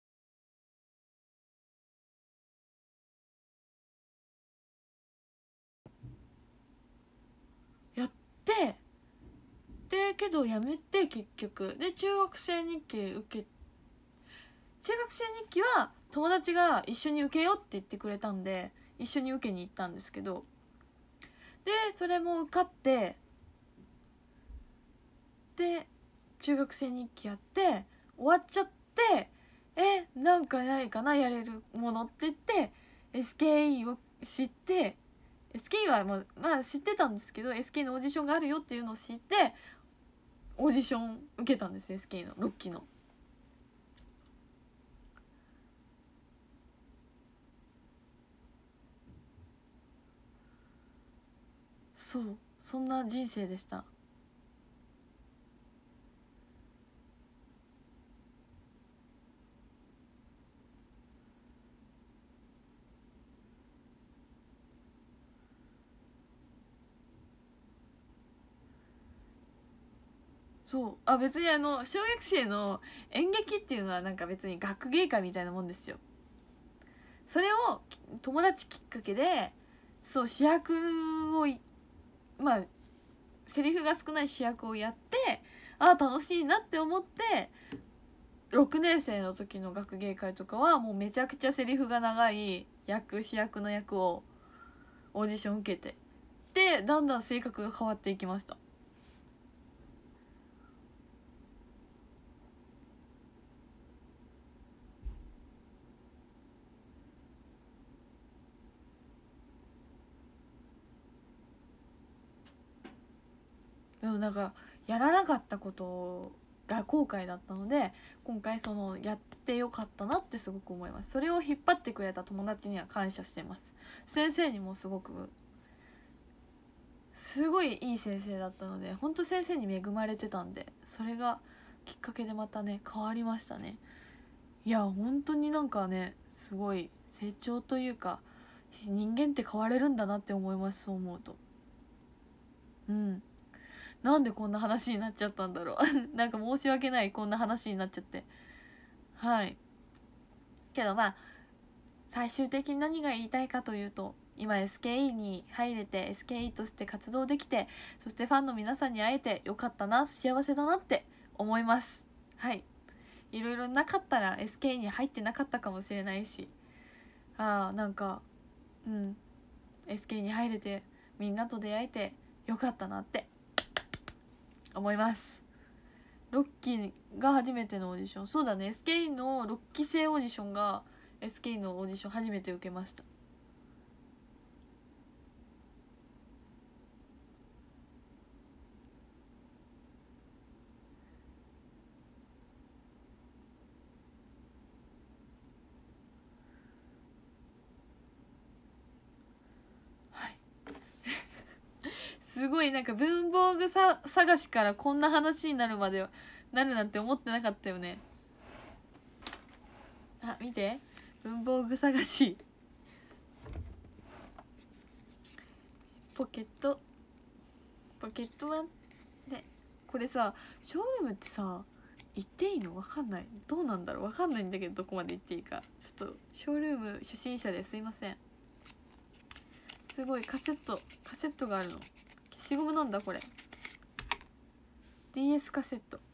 やって、でけどやめて結局で中学生日記受け、中学生日記は友達が一緒に受けようって言ってくれたんで一緒に受けに行ったんですけど、でそれも受かって、で中学生日記やって終わっちゃって、なんかないかなやれるものって言って SKE を知って SKE はまあ知ってたんですけど、 SKE のオーディションがあるよっていうのを知ってオーディション受けたんですよ、 SKE の6期の。そう、そんな人生でした。そう、別に小学生の演劇っていうのはなんか別に学芸会みたいなもんですよ。それを友達きっかけで、そう、主役をまあセリフが少ない主役をやって、楽しいなって思って、6年生の時の学芸会とかはもうめちゃくちゃセリフが長い主役の役をオーディション受けて、でだんだん性格が変わっていきました。でもなんかやらなかったことが後悔だったので、今回やってよかったなってすごく思います。それを引っ張ってくれた友達には感謝してます。先生にもすごいいい先生だったので、本当先生に恵まれてたんで、それがきっかけでまたね変わりましたね。いや本当になんかね、すごい成長というか、人間って変われるんだなって思います、そう思うと。うん。なんでこんな話になっちゃったんだろうなんか申し訳ない、こんな話になっちゃって。はい。けど最終的に何が言いたいかというと、今 SKE に入れて SKE として活動できて、そしてファンの皆さんに会えてよかったな、幸せだなって思います。はい。いろいろなかったら SKE に入ってなかったかもしれないし、なんかSKE に入れてみんなと出会えてよかったなって思います。6期が初めてのオーディション。そうだね、 SKE の6期生オーディションが SKE のオーディション初めて受けました。はいすごいなんか文房具探しからこんな話になるまでなるなんて思ってなかったよね。見て、文房具探しポケットはね、これさ、ショールームってさ行っていいの？わかんない、どうなんだろう、わかんないんだけど、どこまで行っていいか。ちょっとショールーム初心者ですいません。すごいカセットがあるの。消しゴムなんだこれ。 DS カセット。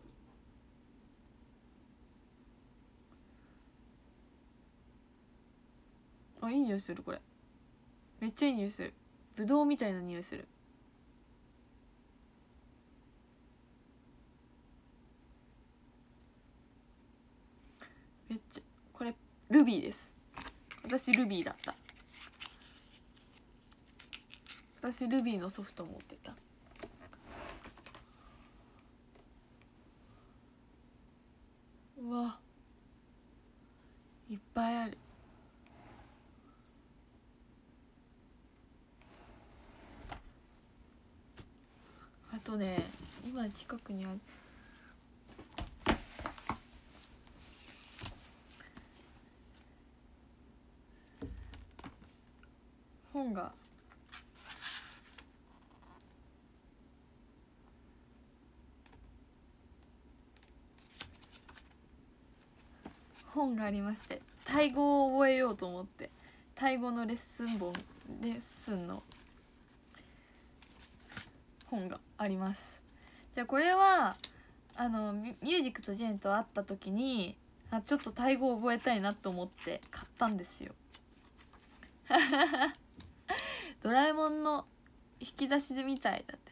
いい匂いする。これめっちゃいい匂いする。ぶどうみたいな匂いする。めっちゃ、これルビーです。私ルビーだった。私ルビーのソフト持ってた。うわ、いっぱいある。あとね、今近くにある本がありまして、タイ語を覚えようと思って、タイ語のレッスンの本があります。じゃあこれはミュージックとジェンと会った時にちょっとタイ語を覚えたいなと思って買ったんですよドラえもんの引き出しでみたいだって。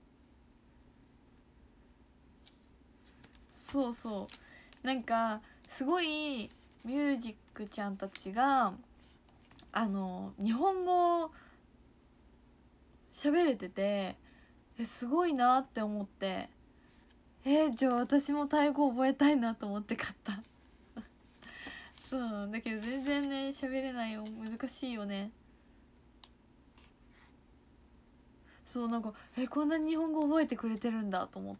そうそう、なんかすごいミュージックちゃんたちが日本語喋れてて、すごいなって思って、じゃあ私もタイ語覚えたいなと思って買ったそうだけど全然ね喋れないよ、難しいよね。そうなんかこんなに日本語覚えてくれてるんだと思って。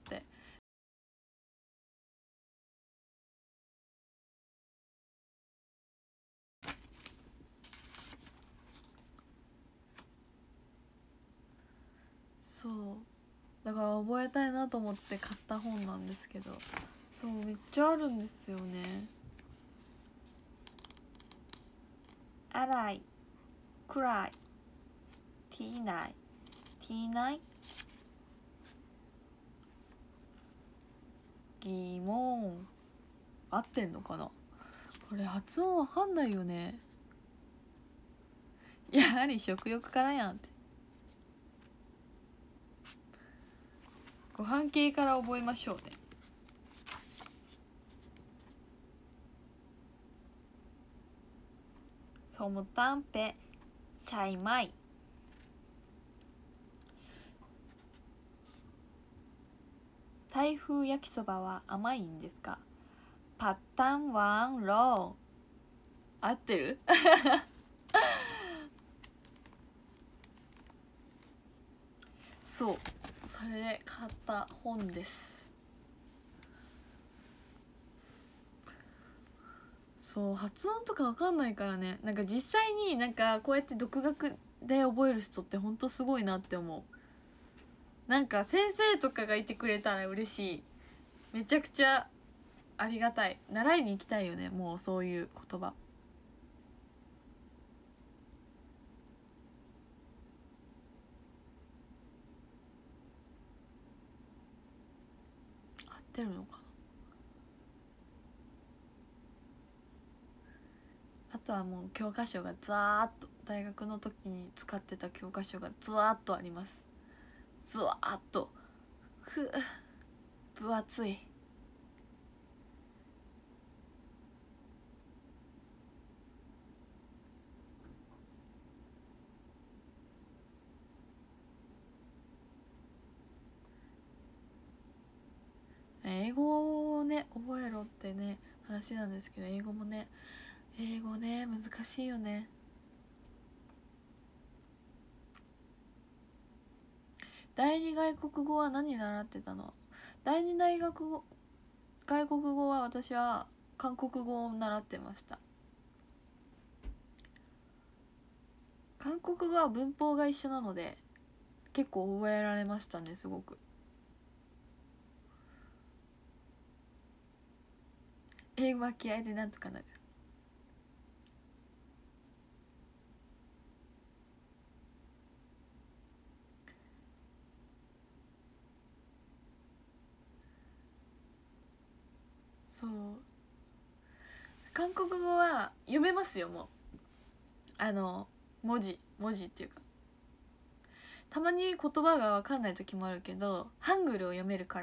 そうだから覚えたいなと思って買った本なんですけど、そうめっちゃあるんですよね。荒い、暗い、ティーナイ、ティーナイ、疑問、合ってんのかなこれ、発音わかんないよね。やはり食欲からやんって。ご飯系から覚えましょうね。ソムタンペチャイマイ。台風焼きそばは甘いんですか？パッタンワンロー合ってるそうそれで買った本です。そう発音とかわかんないからね。なんか実際になんかこうやって独学で覚える人ってほんとすごいなって思う。なんか先生とかがいてくれたら嬉しい。めちゃくちゃありがたい。習いに行きたいよね、もうそういう言葉。合ってるのかな。あとはもう教科書がザーッと、大学の時に使ってた教科書がズワーッとあります。ズワーッと分厚い。英語をね覚えろってね話なんですけど、英語ね難しいよね。第二外国語は何習ってたの？第二外国語は私は韓国語を習ってました。韓国語は文法が一緒なので結構覚えられましたね、すごく。英語は気合でなんとかなる。そう韓国語は読めますよ、もう文字っていうか、たまに言葉が分かんない時もあるけどハングルを読めるから、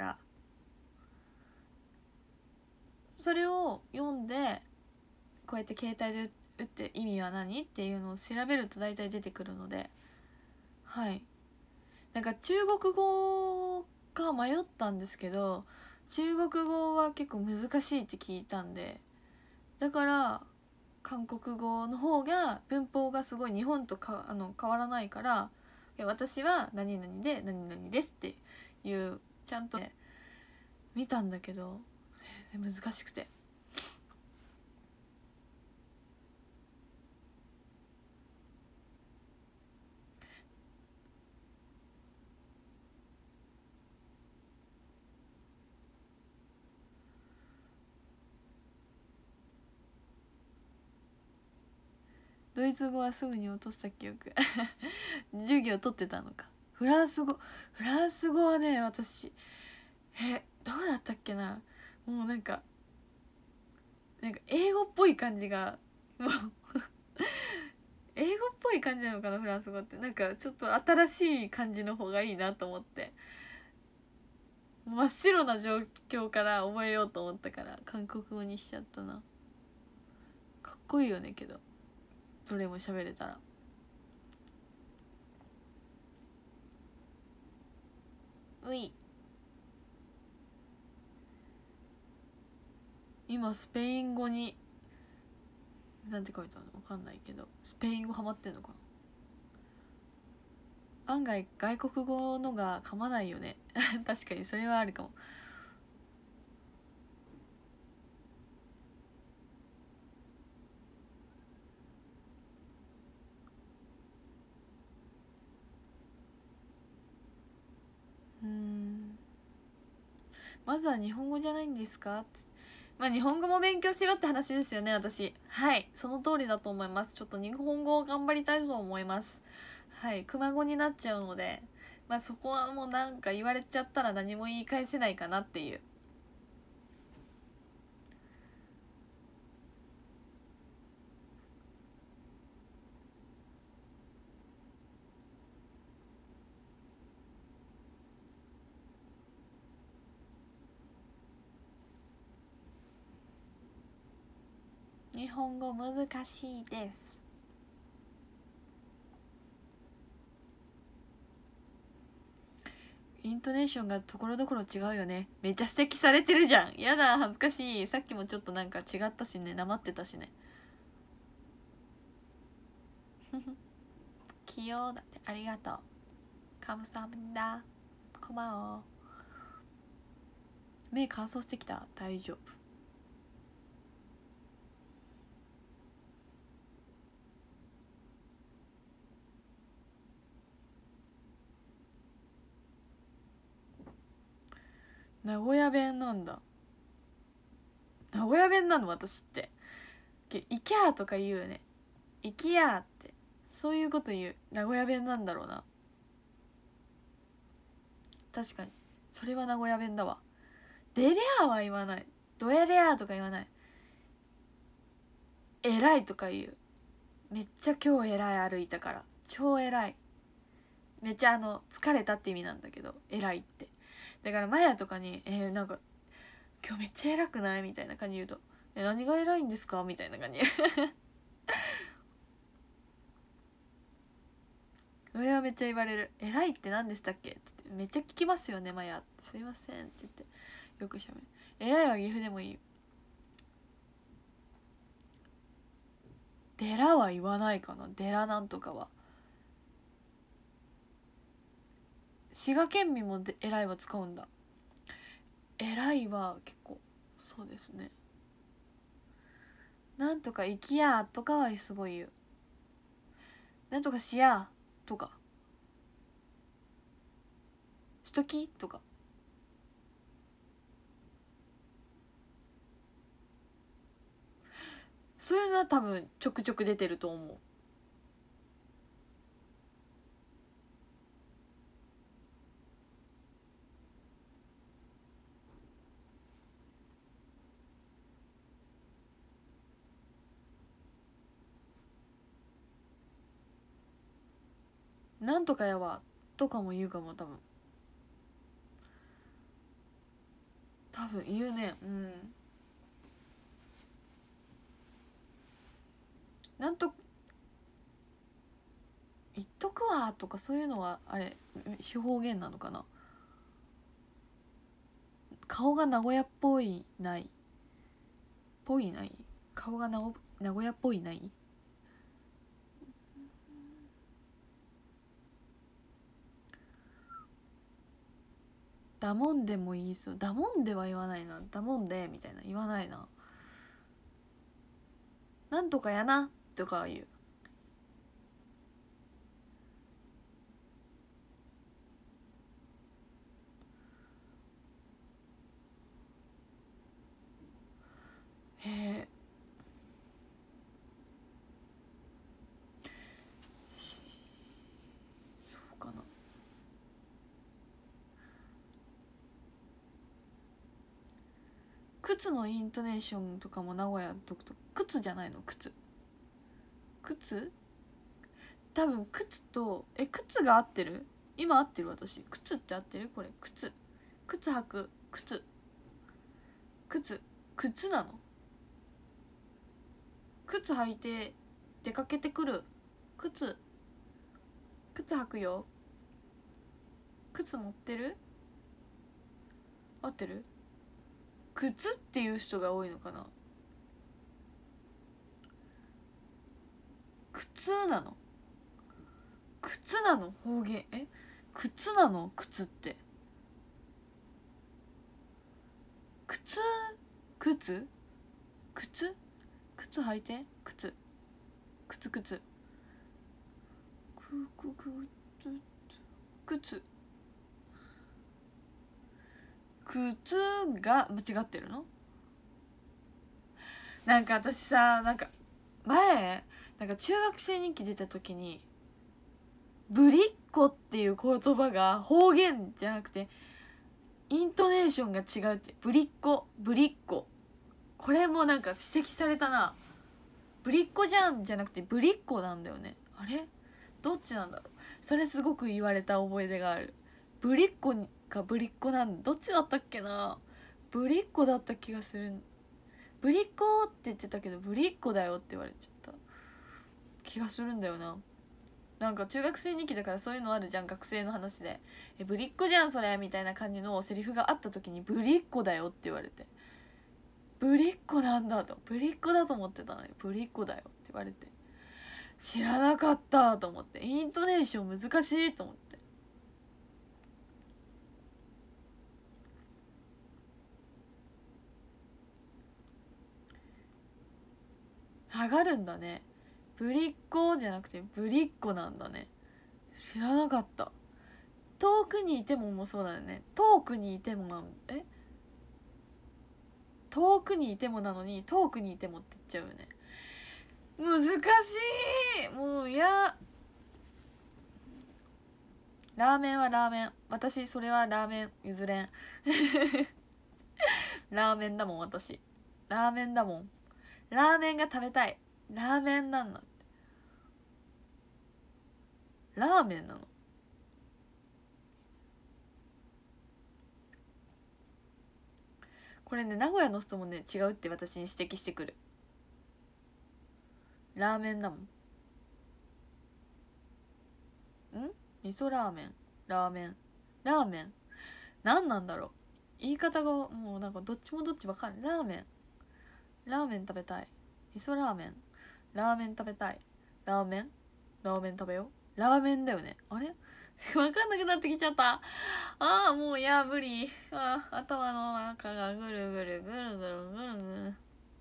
それを読んでこうやって携帯で打って意味は何っていうのを調べると大体出てくるので、はい。なんか中国語か迷ったんですけど、中国語は結構難しいって聞いたんで、だから韓国語の方が文法がすごい日本と変わらないから、私は何々で何々ですっていうちゃんと、ね、見たんだけど難しくて。ドイツ語はすぐに落とした記憶授業取ってたのか。フランス語はね、私どうだったっけな。もうなんか英語っぽい感じがもう英語っぽい感じなのかな、フランス語って。なんかちょっと新しい感じの方がいいなと思って、真っ白な状況から覚えようと思ったから韓国語にしちゃったな。かっこいいよね、けどどれも喋れたら。 うい。今スペイン語になんて書いてあるのわかんないけど、スペイン語ハマってんのかな。案外外国語のが噛まないよね確かにそれはあるかも。まずは日本語じゃないんですかって。まあ日本語も勉強しろって話ですよね、私。はい、その通りだと思います。ちょっと日本語を頑張りたいと思います。はい、熊語になっちゃうので、まあそこはもうなんか言われちゃったら何も言い返せないかなっていう。日本語難しいです。イントネーションがところどころ違うよね。めっちゃ指摘されてるじゃん。やだ、恥ずかしい。さっきもちょっとなんか違ったしね、なまってたしね。器用だって。ありがとう。カムサハムダ。こまお。目乾燥してきた。大丈夫。名古屋弁なんだ。名古屋弁なの私って。イケアとか言うよね。イケアって。そういうこと言う。名古屋弁なんだろうな。確かに。それは名古屋弁だわ。デレアは言わない。ドエレアとか言わない。偉いとか言う。めっちゃ今日偉い歩いたから。超偉い。めっちゃ疲れたって意味なんだけど、偉いって。だからマヤとかに、なんか、今日めっちゃ偉くないみたいな感じで言うと、何が偉いんですかみたいな感じ。それはめっちゃ言われる。偉いって何でしたっけって言って、めっちゃ聞きますよね、マヤ。すいませんって言って、よくしゃべる。偉いは岐阜でもいい。寺は言わないかな。寺なんとかは。滋賀県民も偉いは使うんだ。偉いは結構そうですね。なんとか行きやとかはすごい言う。なんとかしやとかしときとか。そういうのは多分ちょくちょく出てると思う。なんとかやわとかも言うかも。多分言うね。うん。なんと言っとくわとかそういうのはあれ方言なのかな。顔が名古屋っぽいないぽいない。顔が名古屋っぽいない。だもんでもいいそう。だもんでは言わないな。だもんでみたいな言わないな。なんとかやなとか言う。へえ。そうかな。靴のイントネーションとかも名古屋独特。靴じゃないの。靴多分靴と靴が合ってる。今合ってる。私靴って合ってる。これ靴履く靴なの。靴履いて出かけてくる。靴履くよ。靴持ってる。 合ってる？靴っていう人が多いのかな。靴なの？靴なの？方言？靴なの？靴って靴？靴？靴？靴履いて？靴靴靴靴靴が間違ってるの？なんか私さ、なんか前なんか中学生日記出た時にぶりっ子っていう言葉が方言じゃなくてイントネーションが違うって。ぶりっ子、ぶりっ子、これもなんか指摘されたな。ぶりっ子じゃんじゃなくてぶりっ子なんだよね。あれどっちなんだろう。それすごく言われた覚えがある。ぶりっ子かぶりっ子なんだ。どっちだったっけな。ぶりっ子だった気がする。ぶりっ子って言ってたけどぶりっ子だよって言われちゃった気がするんだよな。なんか中学生日記だからそういうのあるじゃん、学生の話で。ぶりっ子じゃんそれみたいな感じのセリフがあった時にぶりっ子だよって言われて、ぶりっ子なんだと、ぶりっ子だと思ってたのにぶりっ子だよって言われて、知らなかったと思って、イントネーション難しいと思って。剥がるんだね。ぶりっ子じゃなくてぶりっ子なんだね。知らなかった。遠くにいてももそうだよね。遠くにいても遠くにいてもなのに遠くにいてもって言っちゃうよね。難しい。もうラーメンはラーメン。私それはラーメン譲れんラーメンだもん私。ラーメンだもん。ラーメンが食べたい。ラーメンなんだって。ラーメンなの。これね、名古屋の人もね違うって私に指摘してくる。ラーメンだもん。味噌ラーメン、ラーメン、ラーメン、何なんだろう。言い方がもうなんかどっちもどっちばかんない。ラーメン、ラーメン食べたい。味噌ラーメン、ラーメン食べたい。ラーメン、ラーメン食べよう。ラーメンだよね。あれ分かんなくなってきちゃった。もう無理。頭の中がぐるぐるぐるぐるぐるぐる。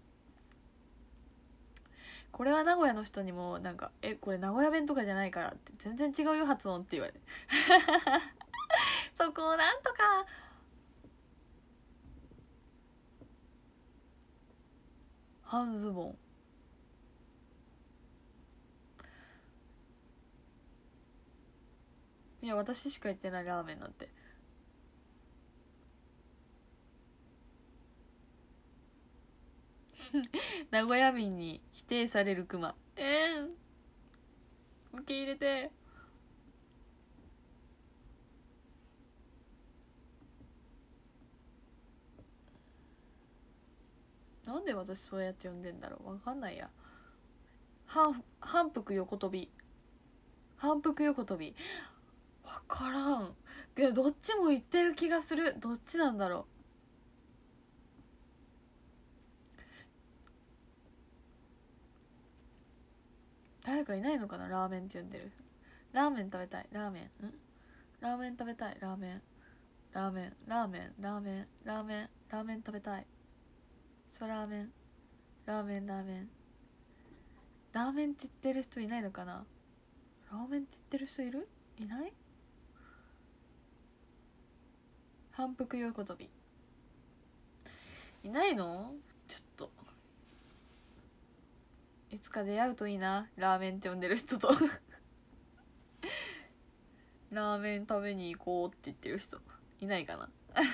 これは名古屋の人にもなんかこれ名古屋弁とかじゃないからって全然違うよ発音って言われるそこをなんとか。半ズボン、いや私しか言ってないラーメンなんて名古屋民に否定されるクマ。受け入れて。なんで私そうやって呼んでんだろう。わかんないや。反復横跳び、反復横跳び、わからんけどどっちも言ってる気がする。どっちなんだろう。誰かいないのかな。ラーメンって呼んでる。ラーメン食べたい。ラーメン、ラーメン食べたい。ラーメン、ラーメン、ラーメン、ラーメン、ラーメン、ラーメン食べたい。そうラーメン、ラーメン、ラーメン、ラーメンって言ってる人いないのかな。ラーメンって言ってる人いる？いない？反復横跳びいないの？ちょっといつか出会うといいな。ラーメンって呼んでる人とラーメン食べに行こうって言ってる人いないかな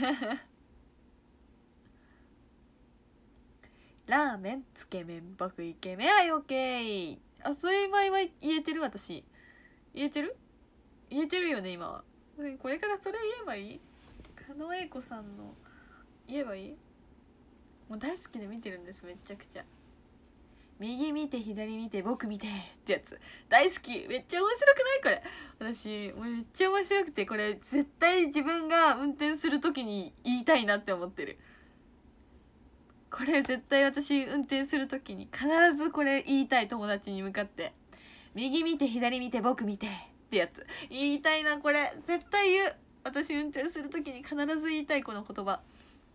ラーメン、つけ麺、爆イケメン、はい、オッケー。そういう場合は言えてる。私言えてる？言えてるよね今は。これからそれ言えばいい？狩野英孝さんの言えばいい？もう大好きで見てるんです。めちゃくちゃ。右見て左見て僕見てってやつ大好き。めっちゃ面白くないこれ。 私めっちゃ面白くて、これ絶対自分が運転する時に言いたいなって思ってる。これ絶対私運転する時に必ずこれ言いたい、友達に向かって。右見て左見て僕見てってやつ言いたいな。これ絶対言う。私運転する時に必ず言いたいこの言葉。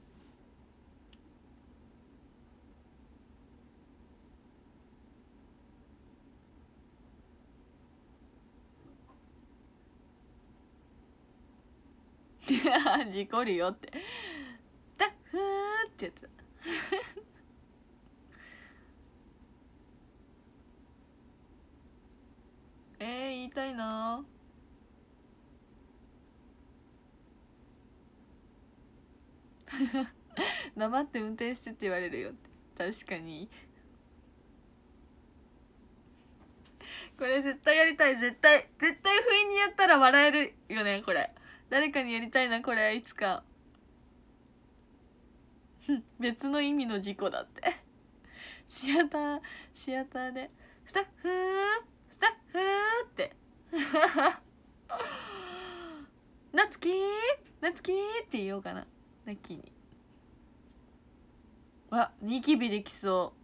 事故るよってだふーってやつ言いたいな。黙って運転してって言われるよって。確かにこれ絶対やりたい。絶対不意にやったら笑えるよね。これ誰かにやりたいな。これいつか別の意味の事故だってシアターでスタッフってなつきーって言おうかな。ナッキーに。ニキビできそう。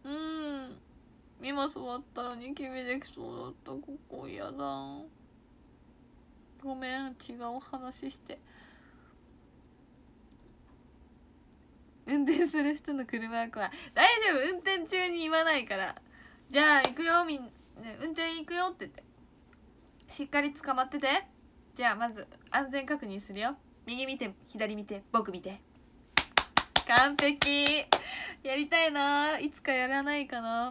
今座ったらニキビできそうだった。ここ嫌だ。ごめん、違う話して。運転する人の車は怖い。大丈夫、運転中に言わないから。じゃあ行くよ、みんな、運転行くよって言って、しっかり捕まってて。じゃあまず安全確認するよ。右見て左見て僕見て。完璧。やりたいな。いつかやらないかな。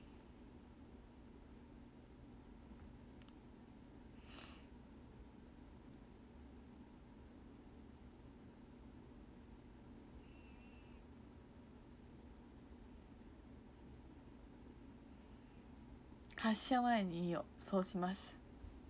発車前にいいよ。そうします。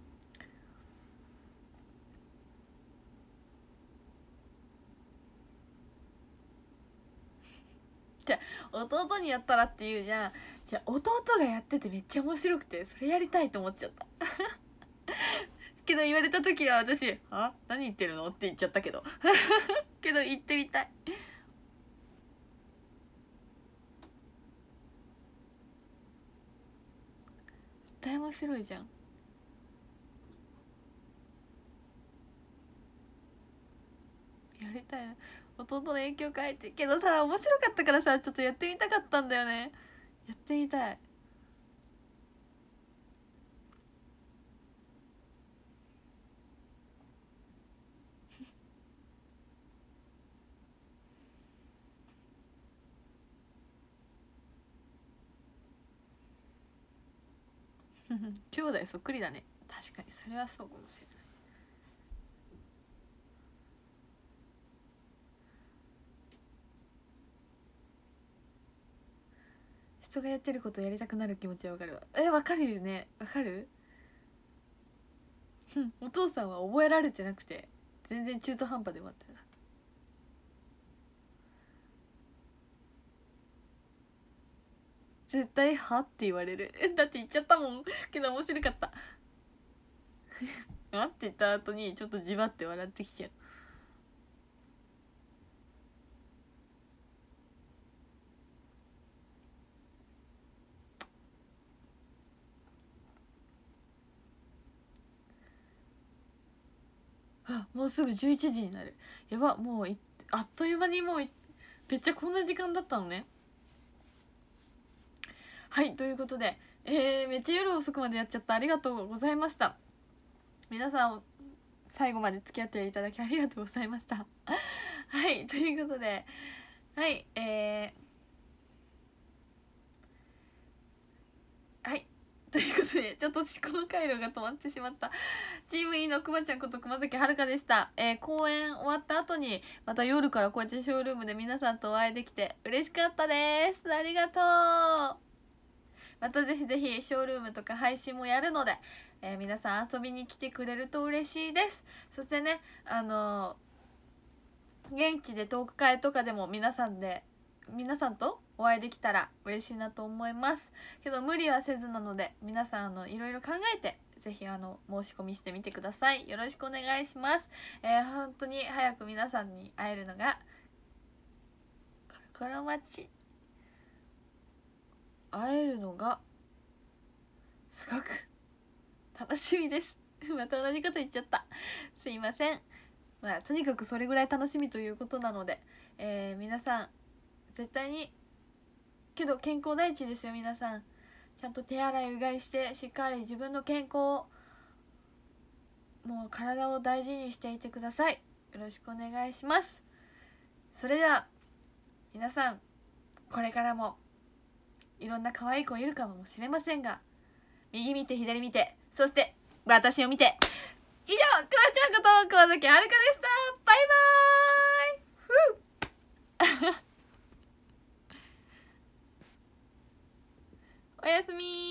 じゃあ弟にやったらって言うじゃん。じゃあ弟がやっててめっちゃ面白くて、それやりたいと思っちゃったけど言われた時は私「何言ってるの?」って言っちゃったけどけど言ってみたい。絶対面白いじゃん。やりたいな。弟の影響書いてけどさ、面白かったからさ、ちょっとやってみたかったんだよね。やってみたい兄弟そっくりだね。確かにそれはそうかもしれない。人がやってることやりたくなる気持ちはわかるわ。わかるよね。わかる。お父さんは覚えられてなくて全然中途半端で終わったよ。絶対「は?」って言われる。だって言っちゃったもん。けど面白かったあって言った後にちょっとじわって笑ってきちゃう。もうすぐ11時になる。やば、もうあっという間にもうめっちゃこんな時間だったのね。はい、ということで、めっちゃ夜遅くまでやっちゃった。ありがとうございました。皆さん最後まで付き合っていただきありがとうございましたはい、ということで、はいはいということで、ちょっと思考回路が止まってしまった。チーム E のくまちゃんこと熊崎遥でした。公演終わった後にまた夜からこうやってショールームで皆さんとお会いできて嬉しかったです。ありがとう。またぜひぜひショールームとか配信もやるので、皆さん遊びに来てくれると嬉しいです。そしてね、現地でトーク会とかでも皆さんとお会いできたら嬉しいなと思いますけど、無理はせずなので皆さんいろいろ考えてぜひ申し込みしてみてください。よろしくお願いします。本当に早く皆さんに会えるのが心待ち、会えるのがすごく楽しみですまた同じこと言っちゃった、すいません。とにかくそれぐらい楽しみということなので、皆さん絶対に、けど健康第一ですよ。皆さんちゃんと手洗いうがいしてしっかり自分の健康を、もう体を大事にしていてください。よろしくお願いします。それでは皆さん、これからもいろんな可愛い子いるかもしれませんが、右見て左見て、そして私を見て。以上、くまちゃんこと熊崎遥でした。バイバーイおやすみー。